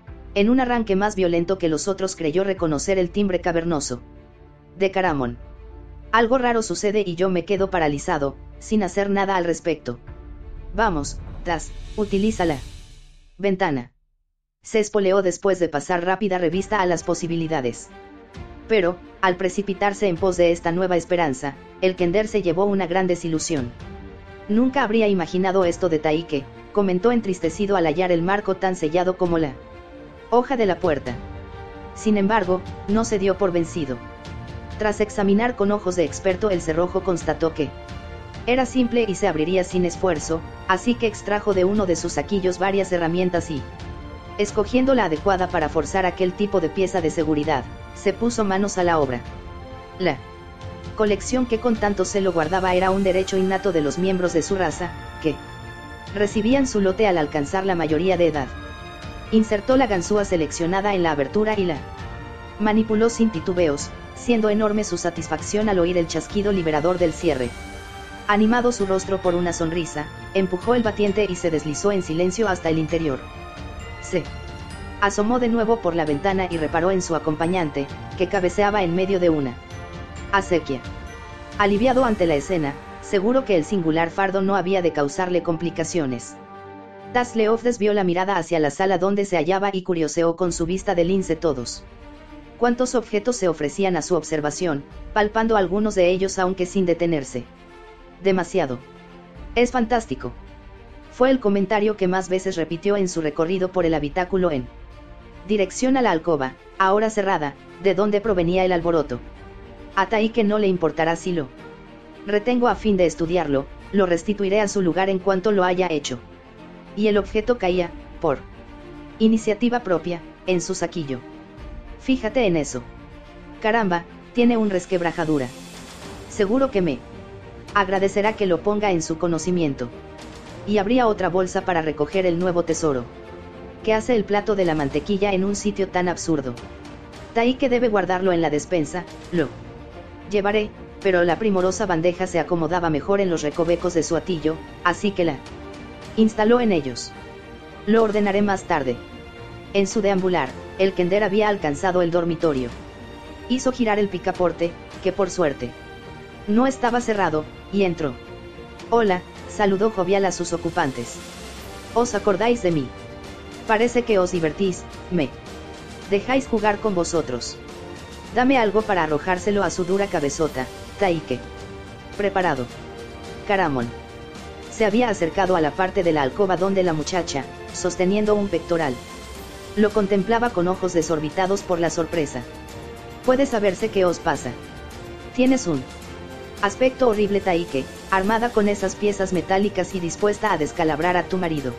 En un arranque más violento que los otros creyó reconocer el timbre cavernoso de Caramon. Algo raro sucede y yo me quedo paralizado, sin hacer nada al respecto. Vamos, Tas, utiliza la ventana. Se espoleó después de pasar rápida revista a las posibilidades. Pero, al precipitarse en pos de esta nueva esperanza, el kender se llevó una gran desilusión. Nunca habría imaginado esto de Taike, comentó entristecido al hallar el marco tan sellado como la hoja de la puerta. Sin embargo, no se dio por vencido. Tras examinar con ojos de experto el cerrojo, constató que era simple y se abriría sin esfuerzo, así que extrajo de uno de sus saquillos varias herramientas y, escogiendo la adecuada para forzar aquel tipo de pieza de seguridad, se puso manos a la obra. La colección que con tanto celo guardaba era un derecho innato de los miembros de su raza, que recibían su lote al alcanzar la mayoría de edad. Insertó la ganzúa seleccionada en la abertura y la manipuló sin titubeos, siendo enorme su satisfacción al oír el chasquido liberador del cierre. Animado su rostro por una sonrisa, empujó el batiente y se deslizó en silencio hasta el interior. Se asomó de nuevo por la ventana y reparó en su acompañante, que cabeceaba en medio de una acequia. Aliviado ante la escena, seguro que el singular fardo no había de causarle complicaciones. Tasleov desvió la mirada hacia la sala donde se hallaba y curioseó con su vista de lince todos cuántos objetos se ofrecían a su observación, palpando algunos de ellos aunque sin detenerse. Demasiado. Es fantástico. Fue el comentario que más veces repitió en su recorrido por el habitáculo en dirección a la alcoba, ahora cerrada, de donde provenía el alboroto. A Taike no le importará si lo retengo a fin de estudiarlo, lo restituiré a su lugar en cuanto lo haya hecho. Y el objeto caía, por iniciativa propia, en su saquillo. Fíjate en eso. Caramba, tiene un resquebrajadura. Seguro que me agradecerá que lo ponga en su conocimiento. Y habría otra bolsa para recoger el nuevo tesoro. ¿Qué hace el plato de la mantequilla en un sitio tan absurdo? Taike debe guardarlo en la despensa, lo llevaré, pero la primorosa bandeja se acomodaba mejor en los recovecos de su atillo, así que la instaló en ellos. Lo ordenaré más tarde. En su deambular, el kender había alcanzado el dormitorio. Hizo girar el picaporte, que por suerte no estaba cerrado, y entró. Hola, saludó jovial a sus ocupantes. ¿Os acordáis de mí? Parece que os divertís, me dejáis jugar con vosotros. Dame algo para arrojárselo a su dura cabezota, Taike. Preparado. Caramon se había acercado a la parte de la alcoba donde la muchacha, sosteniendo un pectoral, lo contemplaba con ojos desorbitados por la sorpresa. Puede saberse qué os pasa. Tienes un aspecto horrible, Taike, armada con esas piezas metálicas y dispuesta a descalabrar a tu marido.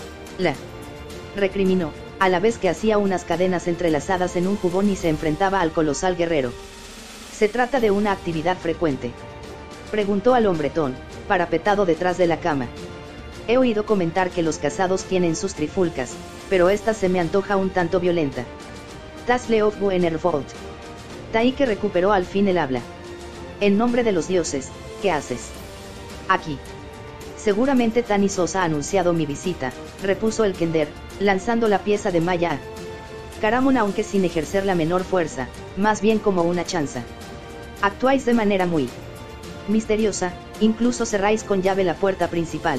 La recriminó, a la vez que hacía unas cadenas entrelazadas en un jubón y se enfrentaba al colosal guerrero. ¿Se trata de una actividad frecuente?, preguntó al hombretón, parapetado detrás de la cama. He oído comentar que los casados tienen sus trifulcas, pero esta se me antoja un tanto violenta. Tasleov Buenervold. Taike recuperó al fin el habla. En nombre de los dioses, ¿qué haces aquí? Seguramente Tanisos ha anunciado mi visita, repuso el Kender, lanzando la pieza de malla a Caramon, aunque sin ejercer la menor fuerza, más bien como una chanza. Actuáis de manera muy misteriosa, incluso cerráis con llave la puerta principal.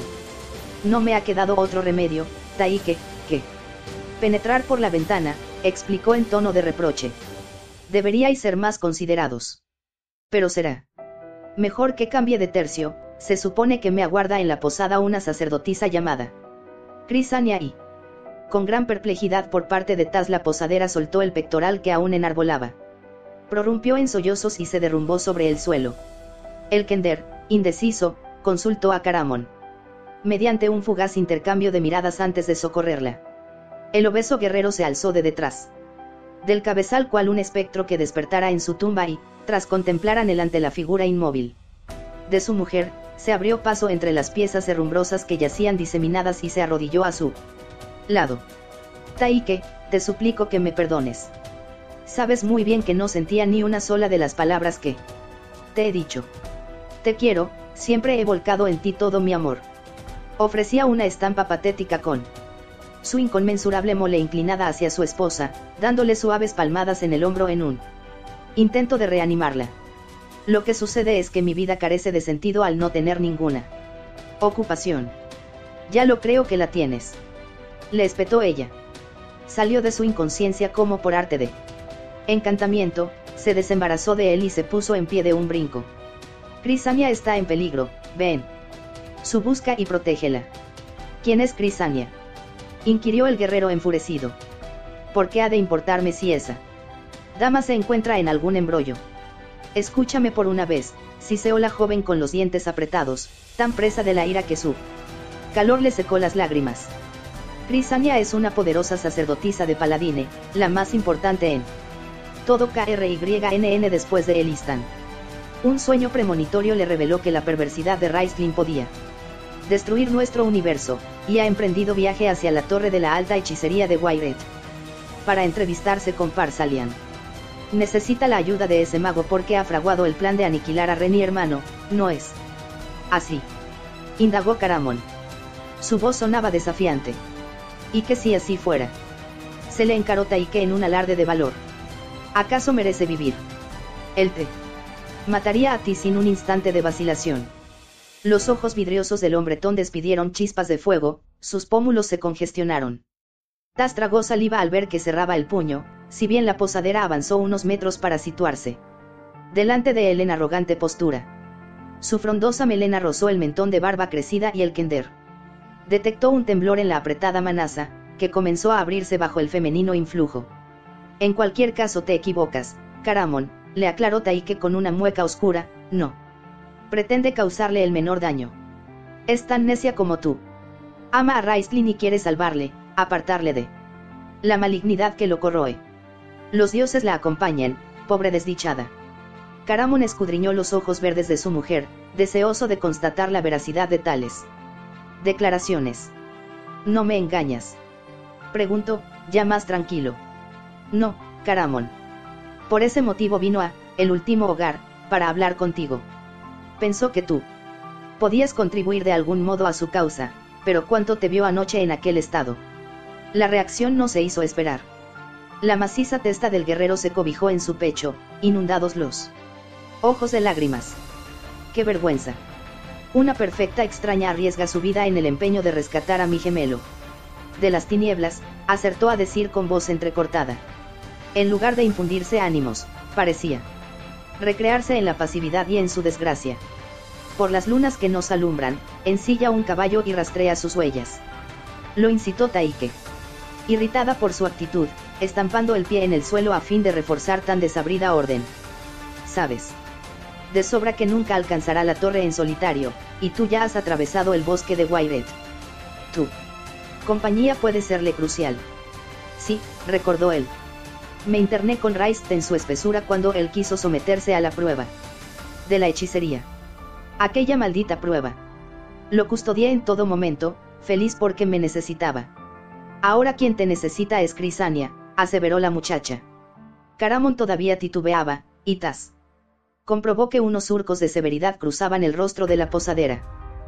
No me ha quedado otro remedio, Taike, que penetrar por la ventana, explicó en tono de reproche. Deberíais ser más considerados. Pero será mejor que cambie de tercio. Se supone que me aguarda en la posada una sacerdotisa llamada Crisania y, con gran perplejidad por parte de Taz, la posadera soltó el pectoral que aún enarbolaba. Prorrumpió en sollozos y se derrumbó sobre el suelo. El Kender, indeciso, consultó a Caramon. Mediante un fugaz intercambio de miradas antes de socorrerla, el obeso guerrero se alzó de detrás del cabezal cual un espectro que despertara en su tumba y, tras contemplar anhelante la figura inmóvil de su mujer, se abrió paso entre las piezas herrumbrosas que yacían diseminadas y se arrodilló a su lado. Taike, te suplico que me perdones. Sabes muy bien que no sentía ni una sola de las palabras que te he dicho. Te quiero, siempre he volcado en ti todo mi amor. Ofrecía una estampa patética con su inconmensurable mole inclinada hacia su esposa, dándole suaves palmadas en el hombro en un intento de reanimarla. Lo que sucede es que mi vida carece de sentido al no tener ninguna ocupación. Ya lo creo que la tienes. Le espetó ella. Salió de su inconsciencia como por arte de encantamiento, se desembarazó de él y se puso en pie de un brinco. Crisania está en peligro, ven. Su busca y protégela. ¿Quién es Crisania?, inquirió el guerrero enfurecido. ¿Por qué ha de importarme si esa dama se encuentra en algún embrollo? Escúchame por una vez, siseó la joven con los dientes apretados, tan presa de la ira que su calor le secó las lágrimas. Crisania es una poderosa sacerdotisa de Paladine, la más importante en todo KRYNN después de Elistan. Un sueño premonitorio le reveló que la perversidad de Raistlin podía destruir nuestro universo, y ha emprendido viaje hacia la torre de la alta hechicería de Wyreth para entrevistarse con Parsalian. Necesita la ayuda de ese mago porque ha fraguado el plan de aniquilar a Renny, hermano, ¿no es así?, indagó Caramon. Su voz sonaba desafiante. ¿Y que si así fuera? Se le encaró Taike en un alarde de valor. ¿Acaso merece vivir? Él te mataría a ti sin un instante de vacilación. Los ojos vidriosos del hombretón despidieron chispas de fuego, sus pómulos se congestionaron. Taz tragó saliva al ver que cerraba el puño, si bien la posadera avanzó unos metros para situarse delante de él en arrogante postura. Su frondosa melena rozó el mentón de barba crecida y el Kender detectó un temblor en la apretada manaza, que comenzó a abrirse bajo el femenino influjo. En cualquier caso te equivocas, Caramon, le aclaró Taike con una mueca oscura, no pretende causarle el menor daño. Es tan necia como tú. Ama a Raistlin y quiere salvarle, apartarle de la malignidad que lo corroe. Los dioses la acompañan, pobre desdichada. Caramon escudriñó los ojos verdes de su mujer, deseoso de constatar la veracidad de tales declaraciones. ¿No me engañas?, preguntó, ya más tranquilo. No, Caramon. Por ese motivo vino a el último hogar, para hablar contigo. Pensó que tú podías contribuir de algún modo a su causa, pero ¿cuánto te vio anoche en aquel estado? La reacción no se hizo esperar. La maciza testa del guerrero se cobijó en su pecho, inundados los ojos de lágrimas. ¡Qué vergüenza! Una perfecta extraña arriesga su vida en el empeño de rescatar a mi gemelo de las tinieblas, acertó a decir con voz entrecortada. En lugar de infundirse ánimos, parecía recrearse en la pasividad y en su desgracia. Por las lunas que nos alumbran, ensilla un caballo y rastrea sus huellas. Lo incitó Taike, irritada por su actitud, estampando el pie en el suelo a fin de reforzar tan desabrida orden. Sabes de sobra que nunca alcanzará la torre en solitario, y tú ya has atravesado el bosque de Wyreth. Tu compañía puede serle crucial. Sí, recordó él. Me interné con Raist en su espesura cuando él quiso someterse a la prueba de la hechicería. Aquella maldita prueba. Lo custodié en todo momento, feliz porque me necesitaba. Ahora quien te necesita es Crisania, aseveró la muchacha. Caramon todavía titubeaba, y Taz comprobó que unos surcos de severidad cruzaban el rostro de la posadera.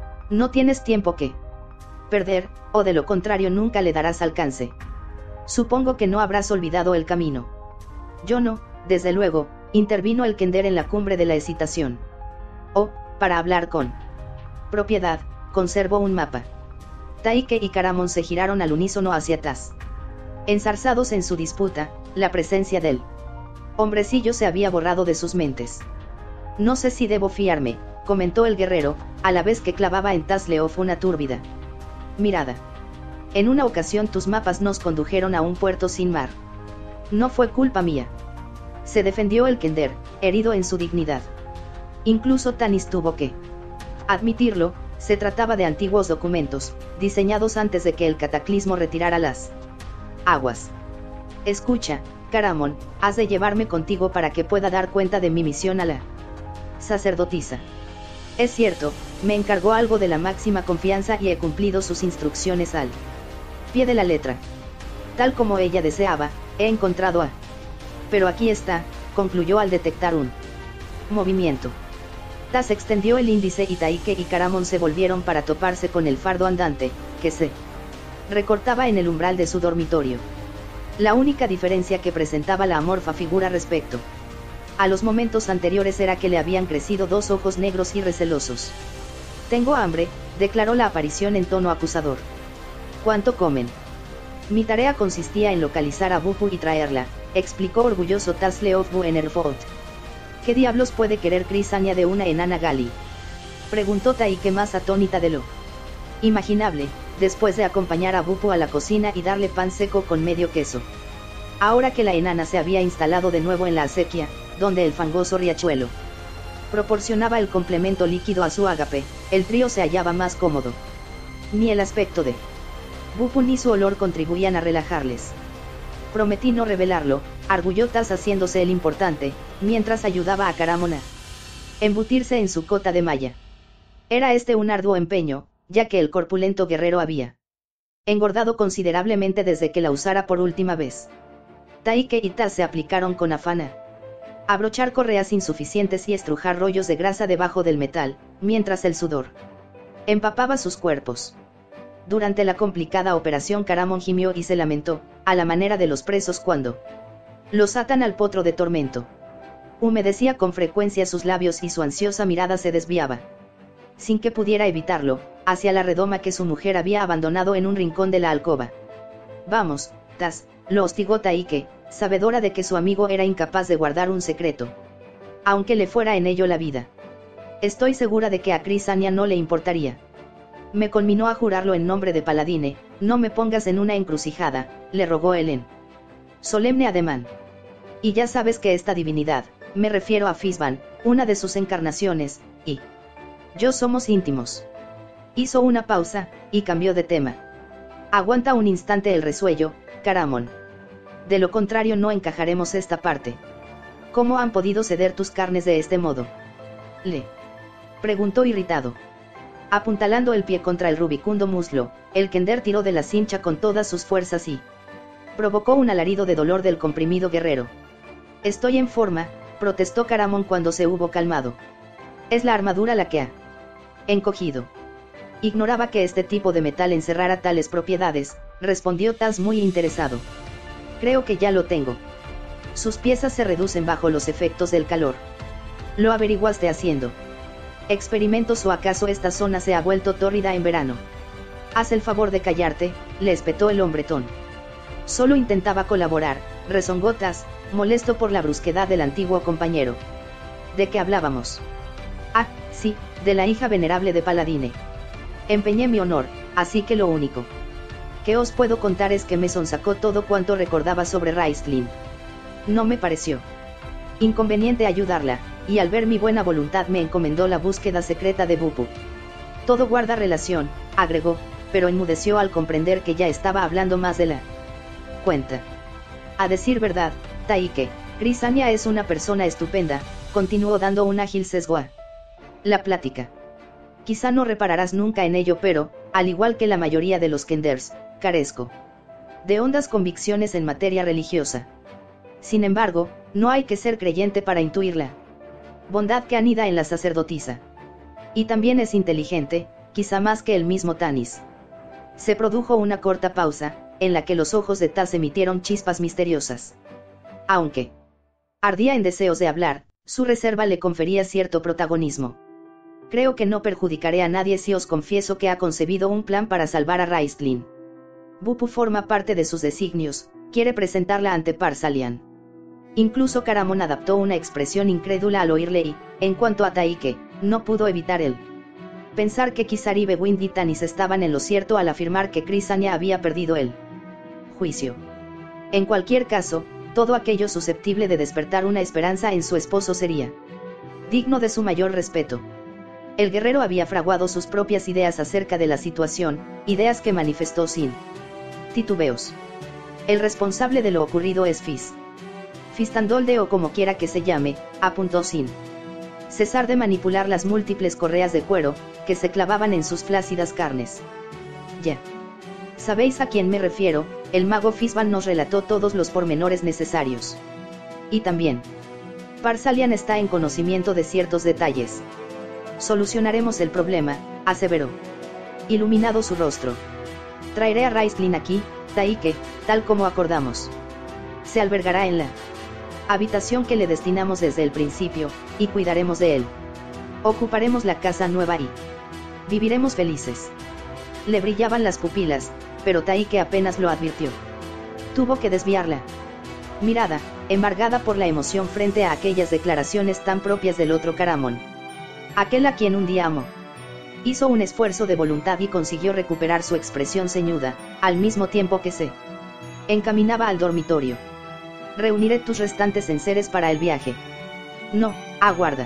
No tienes tiempo que perder, o de lo contrario nunca le darás alcance. Supongo que no habrás olvidado el camino. Yo no, desde luego, intervino el kender en la cumbre de la excitación. Oh, para hablar con propiedad, conservo un mapa. Taike y Caramon se giraron al unísono hacia atrás. Enzarzados en su disputa, la presencia del hombrecillo se había borrado de sus mentes. No sé si debo fiarme, comentó el guerrero, a la vez que clavaba en Tasleov una túrbida mirada. En una ocasión tus mapas nos condujeron a un puerto sin mar. No fue culpa mía. Se defendió el kender, herido en su dignidad. Incluso Tanis tuvo que admitirlo, se trataba de antiguos documentos, diseñados antes de que el cataclismo retirara las aguas. Escucha, Caramon, has de llevarme contigo para que pueda dar cuenta de mi misión a la sacerdotisa. Es cierto, me encargó algo de la máxima confianza y he cumplido sus instrucciones al pie de la letra. Tal como ella deseaba, he encontrado a... Pero aquí está, concluyó al detectar un movimiento. Tas extendió el índice y Taike y Caramon se volvieron para toparse con el fardo andante, que se recortaba en el umbral de su dormitorio. La única diferencia que presentaba la amorfa figura respecto a los momentos anteriores era que le habían crecido dos ojos negros y recelosos. Tengo hambre, declaró la aparición en tono acusador. ¿Cuánto comen? Mi tarea consistía en localizar a Bupu y traerla, explicó orgulloso Tasleov Buenervold. ¿Qué diablos puede querer Crisania de una enana Gali? Preguntó Taike más atónita de lo imaginable, después de acompañar a Bupu a la cocina y darle pan seco con medio queso. Ahora que la enana se había instalado de nuevo en la acequia, donde el fangoso riachuelo proporcionaba el complemento líquido a su ágape, el trío se hallaba más cómodo. Ni el aspecto de Bupu ni su olor contribuían a relajarles. Prometí no revelarlo, arguyó Tas haciéndose el importante, mientras ayudaba a Caramon a embutirse en su cota de malla. Era este un arduo empeño, ya que el corpulento guerrero había engordado considerablemente desde que la usara por última vez. Taike y Tas se aplicaron con afán a abrochar correas insuficientes y estrujar rollos de grasa debajo del metal, mientras el sudor empapaba sus cuerpos. Durante la complicada operación Caramon gimió y se lamentó, a la manera de los presos cuando los atan al potro de tormento. Humedecía con frecuencia sus labios y su ansiosa mirada se desviaba, sin que pudiera evitarlo, hacia la redoma que su mujer había abandonado en un rincón de la alcoba. Vamos, Tas, lo hostigó Taike, sabedora de que su amigo era incapaz de guardar un secreto, aunque le fuera en ello la vida. Estoy segura de que a Crisania no le importaría. Me conminó a jurarlo en nombre de Paladine, no me pongas en una encrucijada, le rogó Helen. Solemne ademán. Y ya sabes que esta divinidad, me refiero a Fisban, una de sus encarnaciones, y yo somos íntimos. Hizo una pausa, y cambió de tema. Aguanta un instante el resuello, Caramon. De lo contrario no encajaremos esta parte. ¿Cómo han podido ceder tus carnes de este modo? Le preguntó irritado. Apuntalando el pie contra el rubicundo muslo, el kender tiró de la cincha con todas sus fuerzas y provocó un alarido de dolor del comprimido guerrero. Estoy en forma, protestó Caramon cuando se hubo calmado. Es la armadura la que ha encogido. Ignoraba que este tipo de metal encerrara tales propiedades, respondió Tas muy interesado. Creo que ya lo tengo. Sus piezas se reducen bajo los efectos del calor. ¿Lo averiguaste haciendo experimentos o acaso esta zona se ha vuelto tórrida en verano? Haz el favor de callarte, le espetó el hombretón. Solo intentaba colaborar, rezongó Tas, molesto por la brusquedad del antiguo compañero. ¿De qué hablábamos? Ah, sí, de la hija venerable de Paladine. Empeñé mi honor, así que lo único que os puedo contar es que me sonsacó todo cuanto recordaba sobre Raistlin. No me pareció inconveniente ayudarla, y al ver mi buena voluntad me encomendó la búsqueda secreta de Bupu. Todo guarda relación, agregó, pero enmudeció al comprender que ya estaba hablando más de la cuenta. A decir verdad, Taike, Crisania es una persona estupenda, continuó dando un ágil sesgo a la plática. Quizá no repararás nunca en ello, pero, al igual que la mayoría de los kenders, carezco de hondas convicciones en materia religiosa. Sin embargo, no hay que ser creyente para intuirla bondad que anida en la sacerdotisa. Y también es inteligente, quizá más que el mismo Tanis. Se produjo una corta pausa, en la que los ojos de Taz emitieron chispas misteriosas. Aunque ardía en deseos de hablar, su reserva le confería cierto protagonismo. Creo que no perjudicaré a nadie si os confieso que ha concebido un plan para salvar a Raistlin. Bupu forma parte de sus designios, quiere presentarla ante Par-Salian. Incluso Caramon adaptó una expresión incrédula al oírle y, en cuanto a Taike, no pudo evitar el pensar que Kisari, Bewind y Tanis estaban en lo cierto al afirmar que Crisania había perdido el juicio. En cualquier caso, todo aquello susceptible de despertar una esperanza en su esposo sería digno de su mayor respeto. El guerrero había fraguado sus propias ideas acerca de la situación, ideas que manifestó sin titubeos. El responsable de lo ocurrido es Fistandolde o como quiera que se llame, apuntó sin cesar de manipular las múltiples correas de cuero, que se clavaban en sus flácidas carnes. Ya sabéis a quién me refiero, el mago Fisban nos relató todos los pormenores necesarios. Y también Par-Salian está en conocimiento de ciertos detalles. Solucionaremos el problema, aseveró. Iluminado su rostro. Traeré a Raistlin aquí, Taike, tal como acordamos. Se albergará en la habitación que le destinamos desde el principio, y cuidaremos de él. Ocuparemos la casa nueva y viviremos felices. Le brillaban las pupilas, pero Taike apenas lo advirtió. Tuvo que desviar la mirada, embargada por la emoción frente a aquellas declaraciones tan propias del otro Caramon. Aquel a quien un día amó. Hizo un esfuerzo de voluntad y consiguió recuperar su expresión ceñuda, al mismo tiempo que se encaminaba al dormitorio. Reuniré tus restantes enseres para el viaje. No, aguarda.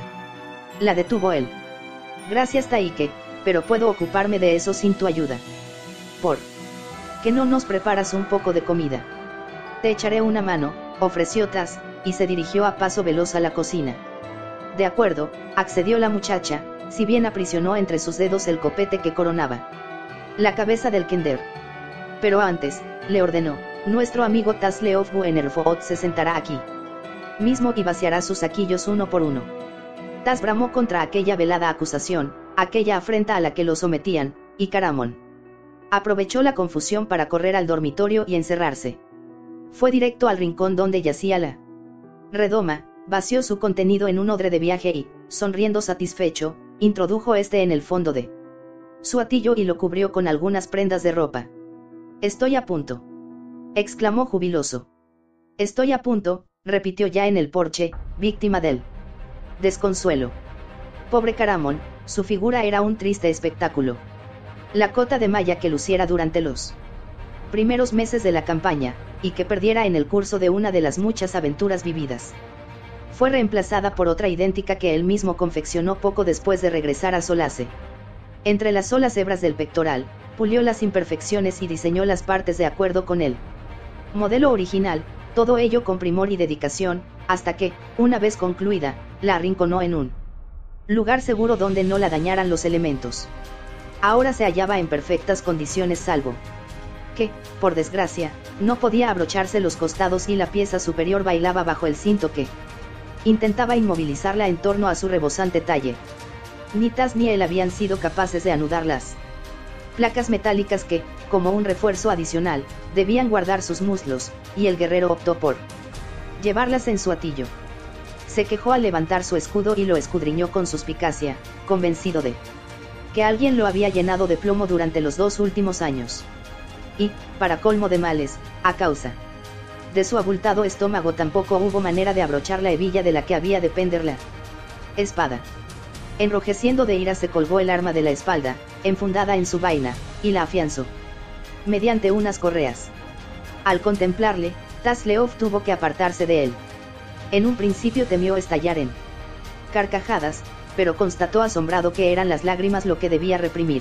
La detuvo él. Gracias Taike, pero puedo ocuparme de eso sin tu ayuda. ¿Por qué no nos preparas un poco de comida? Te echaré una mano, ofreció Taz, y se dirigió a paso veloz a la cocina. De acuerdo, accedió la muchacha, si bien aprisionó entre sus dedos el copete que coronaba la cabeza del Kender. Pero antes, le ordenó, nuestro amigo Taz Leof Buenerfoot se sentará aquí mismo y vaciará sus saquillos uno por uno. Taz bramó contra aquella velada acusación, aquella afrenta a la que lo sometían, y Caramon aprovechó la confusión para correr al dormitorio y encerrarse. Fue directo al rincón donde yacía la redoma, vació su contenido en un odre de viaje y, sonriendo satisfecho, introdujo este en el fondo de su atillo y lo cubrió con algunas prendas de ropa. Estoy a punto, exclamó jubiloso. Estoy a punto, repitió ya en el porche, víctima del desconsuelo. Pobre Caramon, su figura era un triste espectáculo. La cota de malla que luciera durante los primeros meses de la campaña, y que perdiera en el curso de una de las muchas aventuras vividas, fue reemplazada por otra idéntica que él mismo confeccionó poco después de regresar a Solace. Entre las solas hebras del pectoral, pulió las imperfecciones y diseñó las partes de acuerdo con él modelo original, todo ello con primor y dedicación, hasta que, una vez concluida, la arrinconó en un lugar seguro donde no la dañaran los elementos. Ahora se hallaba en perfectas condiciones salvo que, por desgracia, no podía abrocharse los costados y la pieza superior bailaba bajo el cinto que intentaba inmovilizarla en torno a su rebosante talle. Ni Taz ni él habían sido capaces de anudar las placas metálicas que, como un refuerzo adicional, debían guardar sus muslos, y el guerrero optó por llevarlas en su atillo. Se quejó al levantar su escudo y lo escudriñó con suspicacia, convencido de que alguien lo había llenado de plomo durante los 2 últimos años. Y, para colmo de males, a causa de su abultado estómago tampoco hubo manera de abrochar la hebilla de la que había de pender la espada. Enrojeciendo de ira se colgó el arma de la espalda, enfundada en su vaina, y la afianzó mediante unas correas. Al contemplarle, Taz Leof tuvo que apartarse de él. En un principio temió estallar en carcajadas, pero constató asombrado que eran las lágrimas lo que debía reprimir.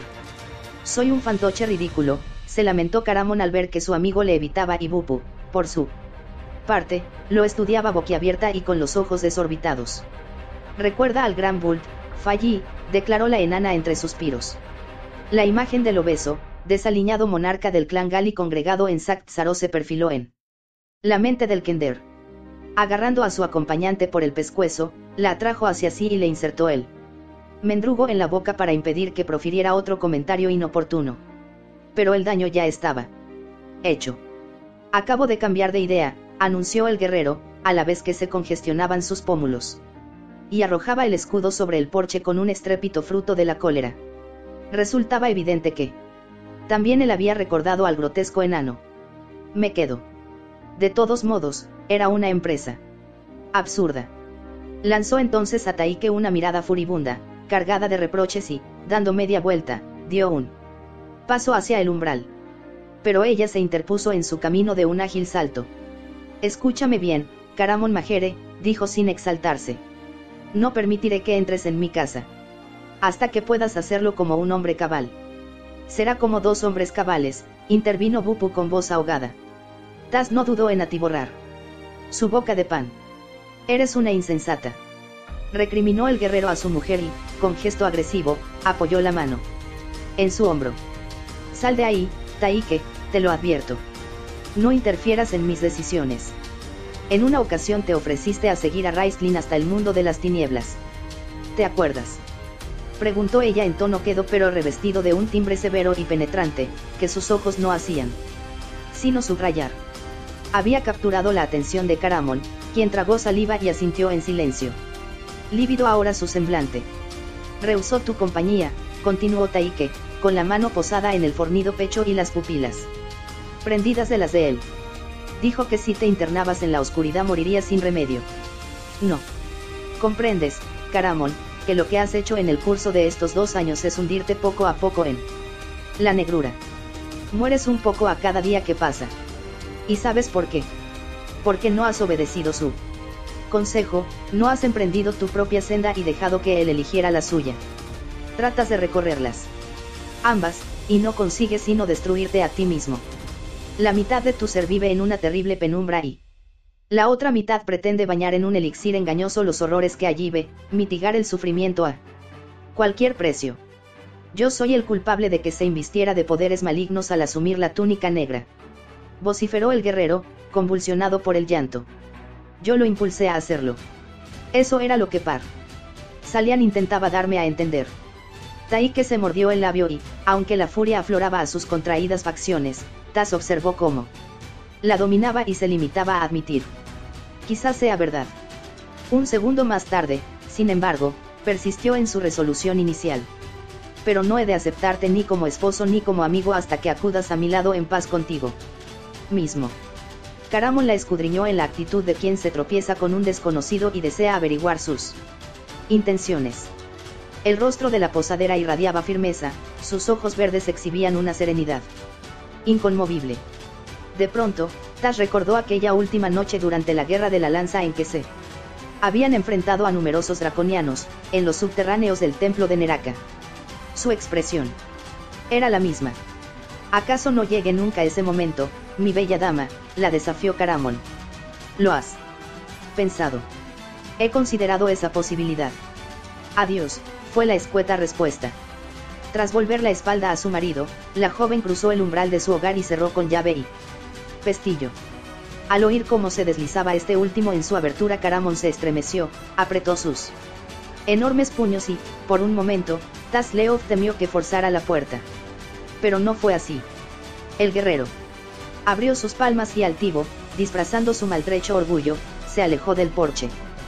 Soy un fantoche ridículo, se lamentó Caramon al ver que su amigo le evitaba y Bupu, por su parte, lo estudiaba boquiabierta y con los ojos desorbitados. Recuerda al gran Bult, Falli, declaró la enana entre suspiros. La imagen del obeso, desaliñado monarca del clan Gali congregado en Sact-Zaro se perfiló en la mente del Kender. Agarrando a su acompañante por el pescuezo, La atrajo hacia sí y le insertó el mendrugo en la boca para impedir que profiriera otro comentario inoportuno. Pero el daño ya estaba hecho. Acabo de cambiar de idea, anunció el guerrero, a la vez que se congestionaban sus pómulos. Y arrojaba el escudo sobre el porche con un estrépito fruto de la cólera. Resultaba evidente que también él había recordado al grotesco enano. Me quedo. De todos modos, era una empresa absurda. Lanzó entonces a Taike una mirada furibunda, cargada de reproches y, dando media vuelta, dio un paso hacia el umbral. Pero ella se interpuso en su camino de un ágil salto. Escúchame bien, Caramon Majere, dijo sin exaltarse. No permitiré que entres en mi casa. Hasta que puedas hacerlo como un hombre cabal. Será como dos hombres cabales, intervino Bupu con voz ahogada. Tas no dudó en atiborrar su boca de pan. Eres una insensata. Recriminó el guerrero a su mujer y, con gesto agresivo, apoyó la mano en su hombro. Sal de ahí, Taike, te lo advierto. No interfieras en mis decisiones. En una ocasión te ofreciste a seguir a Raistlin hasta el mundo de las tinieblas. ¿Te acuerdas? Preguntó ella en tono quedo pero revestido de un timbre severo y penetrante, que sus ojos no hacían sino subrayar. Había capturado la atención de Caramon, quien tragó saliva y asintió en silencio. Lívido ahora su semblante. Rehusó tu compañía, continuó Taike, con la mano posada en el fornido pecho y las pupilas prendidas de las de él. Dijo que si te internabas en la oscuridad morirías sin remedio. No. Comprendes, Caramon, que lo que has hecho en el curso de estos 2 años es hundirte poco a poco en la negrura. Mueres un poco a cada día que pasa. ¿Y sabes por qué? Porque no has obedecido su consejo, no has emprendido tu propia senda y dejado que él eligiera la suya. Tratas de recorrerlas ambas, y no consigues sino destruirte a ti mismo. La mitad de tu ser vive en una terrible penumbra y la otra mitad pretende bañar en un elixir engañoso los horrores que allí ve, mitigar el sufrimiento a cualquier precio. Yo soy el culpable de que se invistiera de poderes malignos al asumir la túnica negra. Vociferó el guerrero, convulsionado por el llanto. Yo lo impulsé a hacerlo. Eso era lo que Salian intentaba darme a entender. Taike se mordió el labio y, aunque la furia afloraba a sus contraídas facciones, Tas observó cómo la dominaba y se limitaba a admitir. Quizás sea verdad. Un segundo más tarde, sin embargo, persistió en su resolución inicial. Pero no he de aceptarte ni como esposo ni como amigo hasta que acudas a mi lado en paz contigo mismo. Caramon la escudriñó en la actitud de quien se tropieza con un desconocido y desea averiguar sus intenciones. El rostro de la posadera irradiaba firmeza, sus ojos verdes exhibían una serenidad inconmovible. De pronto, Tas recordó aquella última noche durante la guerra de la lanza en que se habían enfrentado a numerosos draconianos, en los subterráneos del templo de Neraka. Su expresión era la misma. ¿Acaso no llegue nunca ese momento, mi bella dama?, la desafió Caramon. ¿Lo has pensado? He considerado esa posibilidad. Adiós, fue la escueta respuesta. Tras volver la espalda a su marido, la joven cruzó el umbral de su hogar y cerró con llave y pestillo. Al oír cómo se deslizaba este último en su abertura, Caramon se estremeció, apretó sus enormes puños y, por un momento, Tas Leof temió que forzara la puerta. Pero no fue así. El guerrero abrió sus palmas y altivo, disfrazando su maltrecho orgullo, se alejó del porche.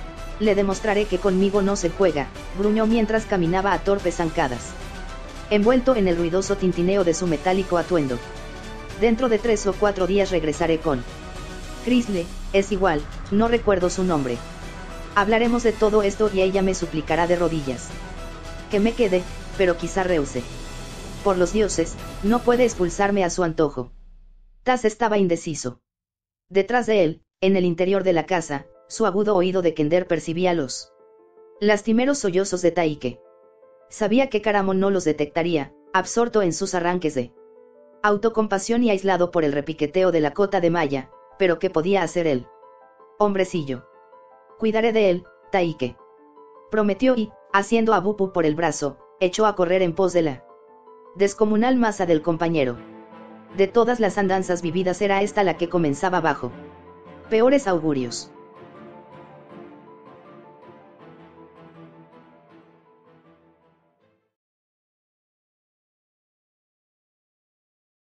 Le demostraré que conmigo no se juega, gruñó mientras caminaba a torpes zancadas, envuelto en el ruidoso tintineo de su metálico atuendo. Dentro de 3 o 4 días regresaré con Crisle, es igual, no recuerdo su nombre. Hablaremos de todo esto y ella me suplicará de rodillas que me quede, pero quizá rehúse. Por los dioses, no puede expulsarme a su antojo. Tas estaba indeciso. Detrás de él, en el interior de la casa, su agudo oído de Kender percibía los lastimeros sollozos de Taike. Sabía que Caramon no los detectaría, absorto en sus arranques de autocompasión y aislado por el repiqueteo de la cota de malla, pero ¿qué podía hacer él? Hombrecillo. Cuidaré de él, Taike. Prometió y, haciendo a Bupu por el brazo, echó a correr en pos de la descomunal masa del compañero. De todas las andanzas vividas era esta la que comenzaba bajo peores augurios.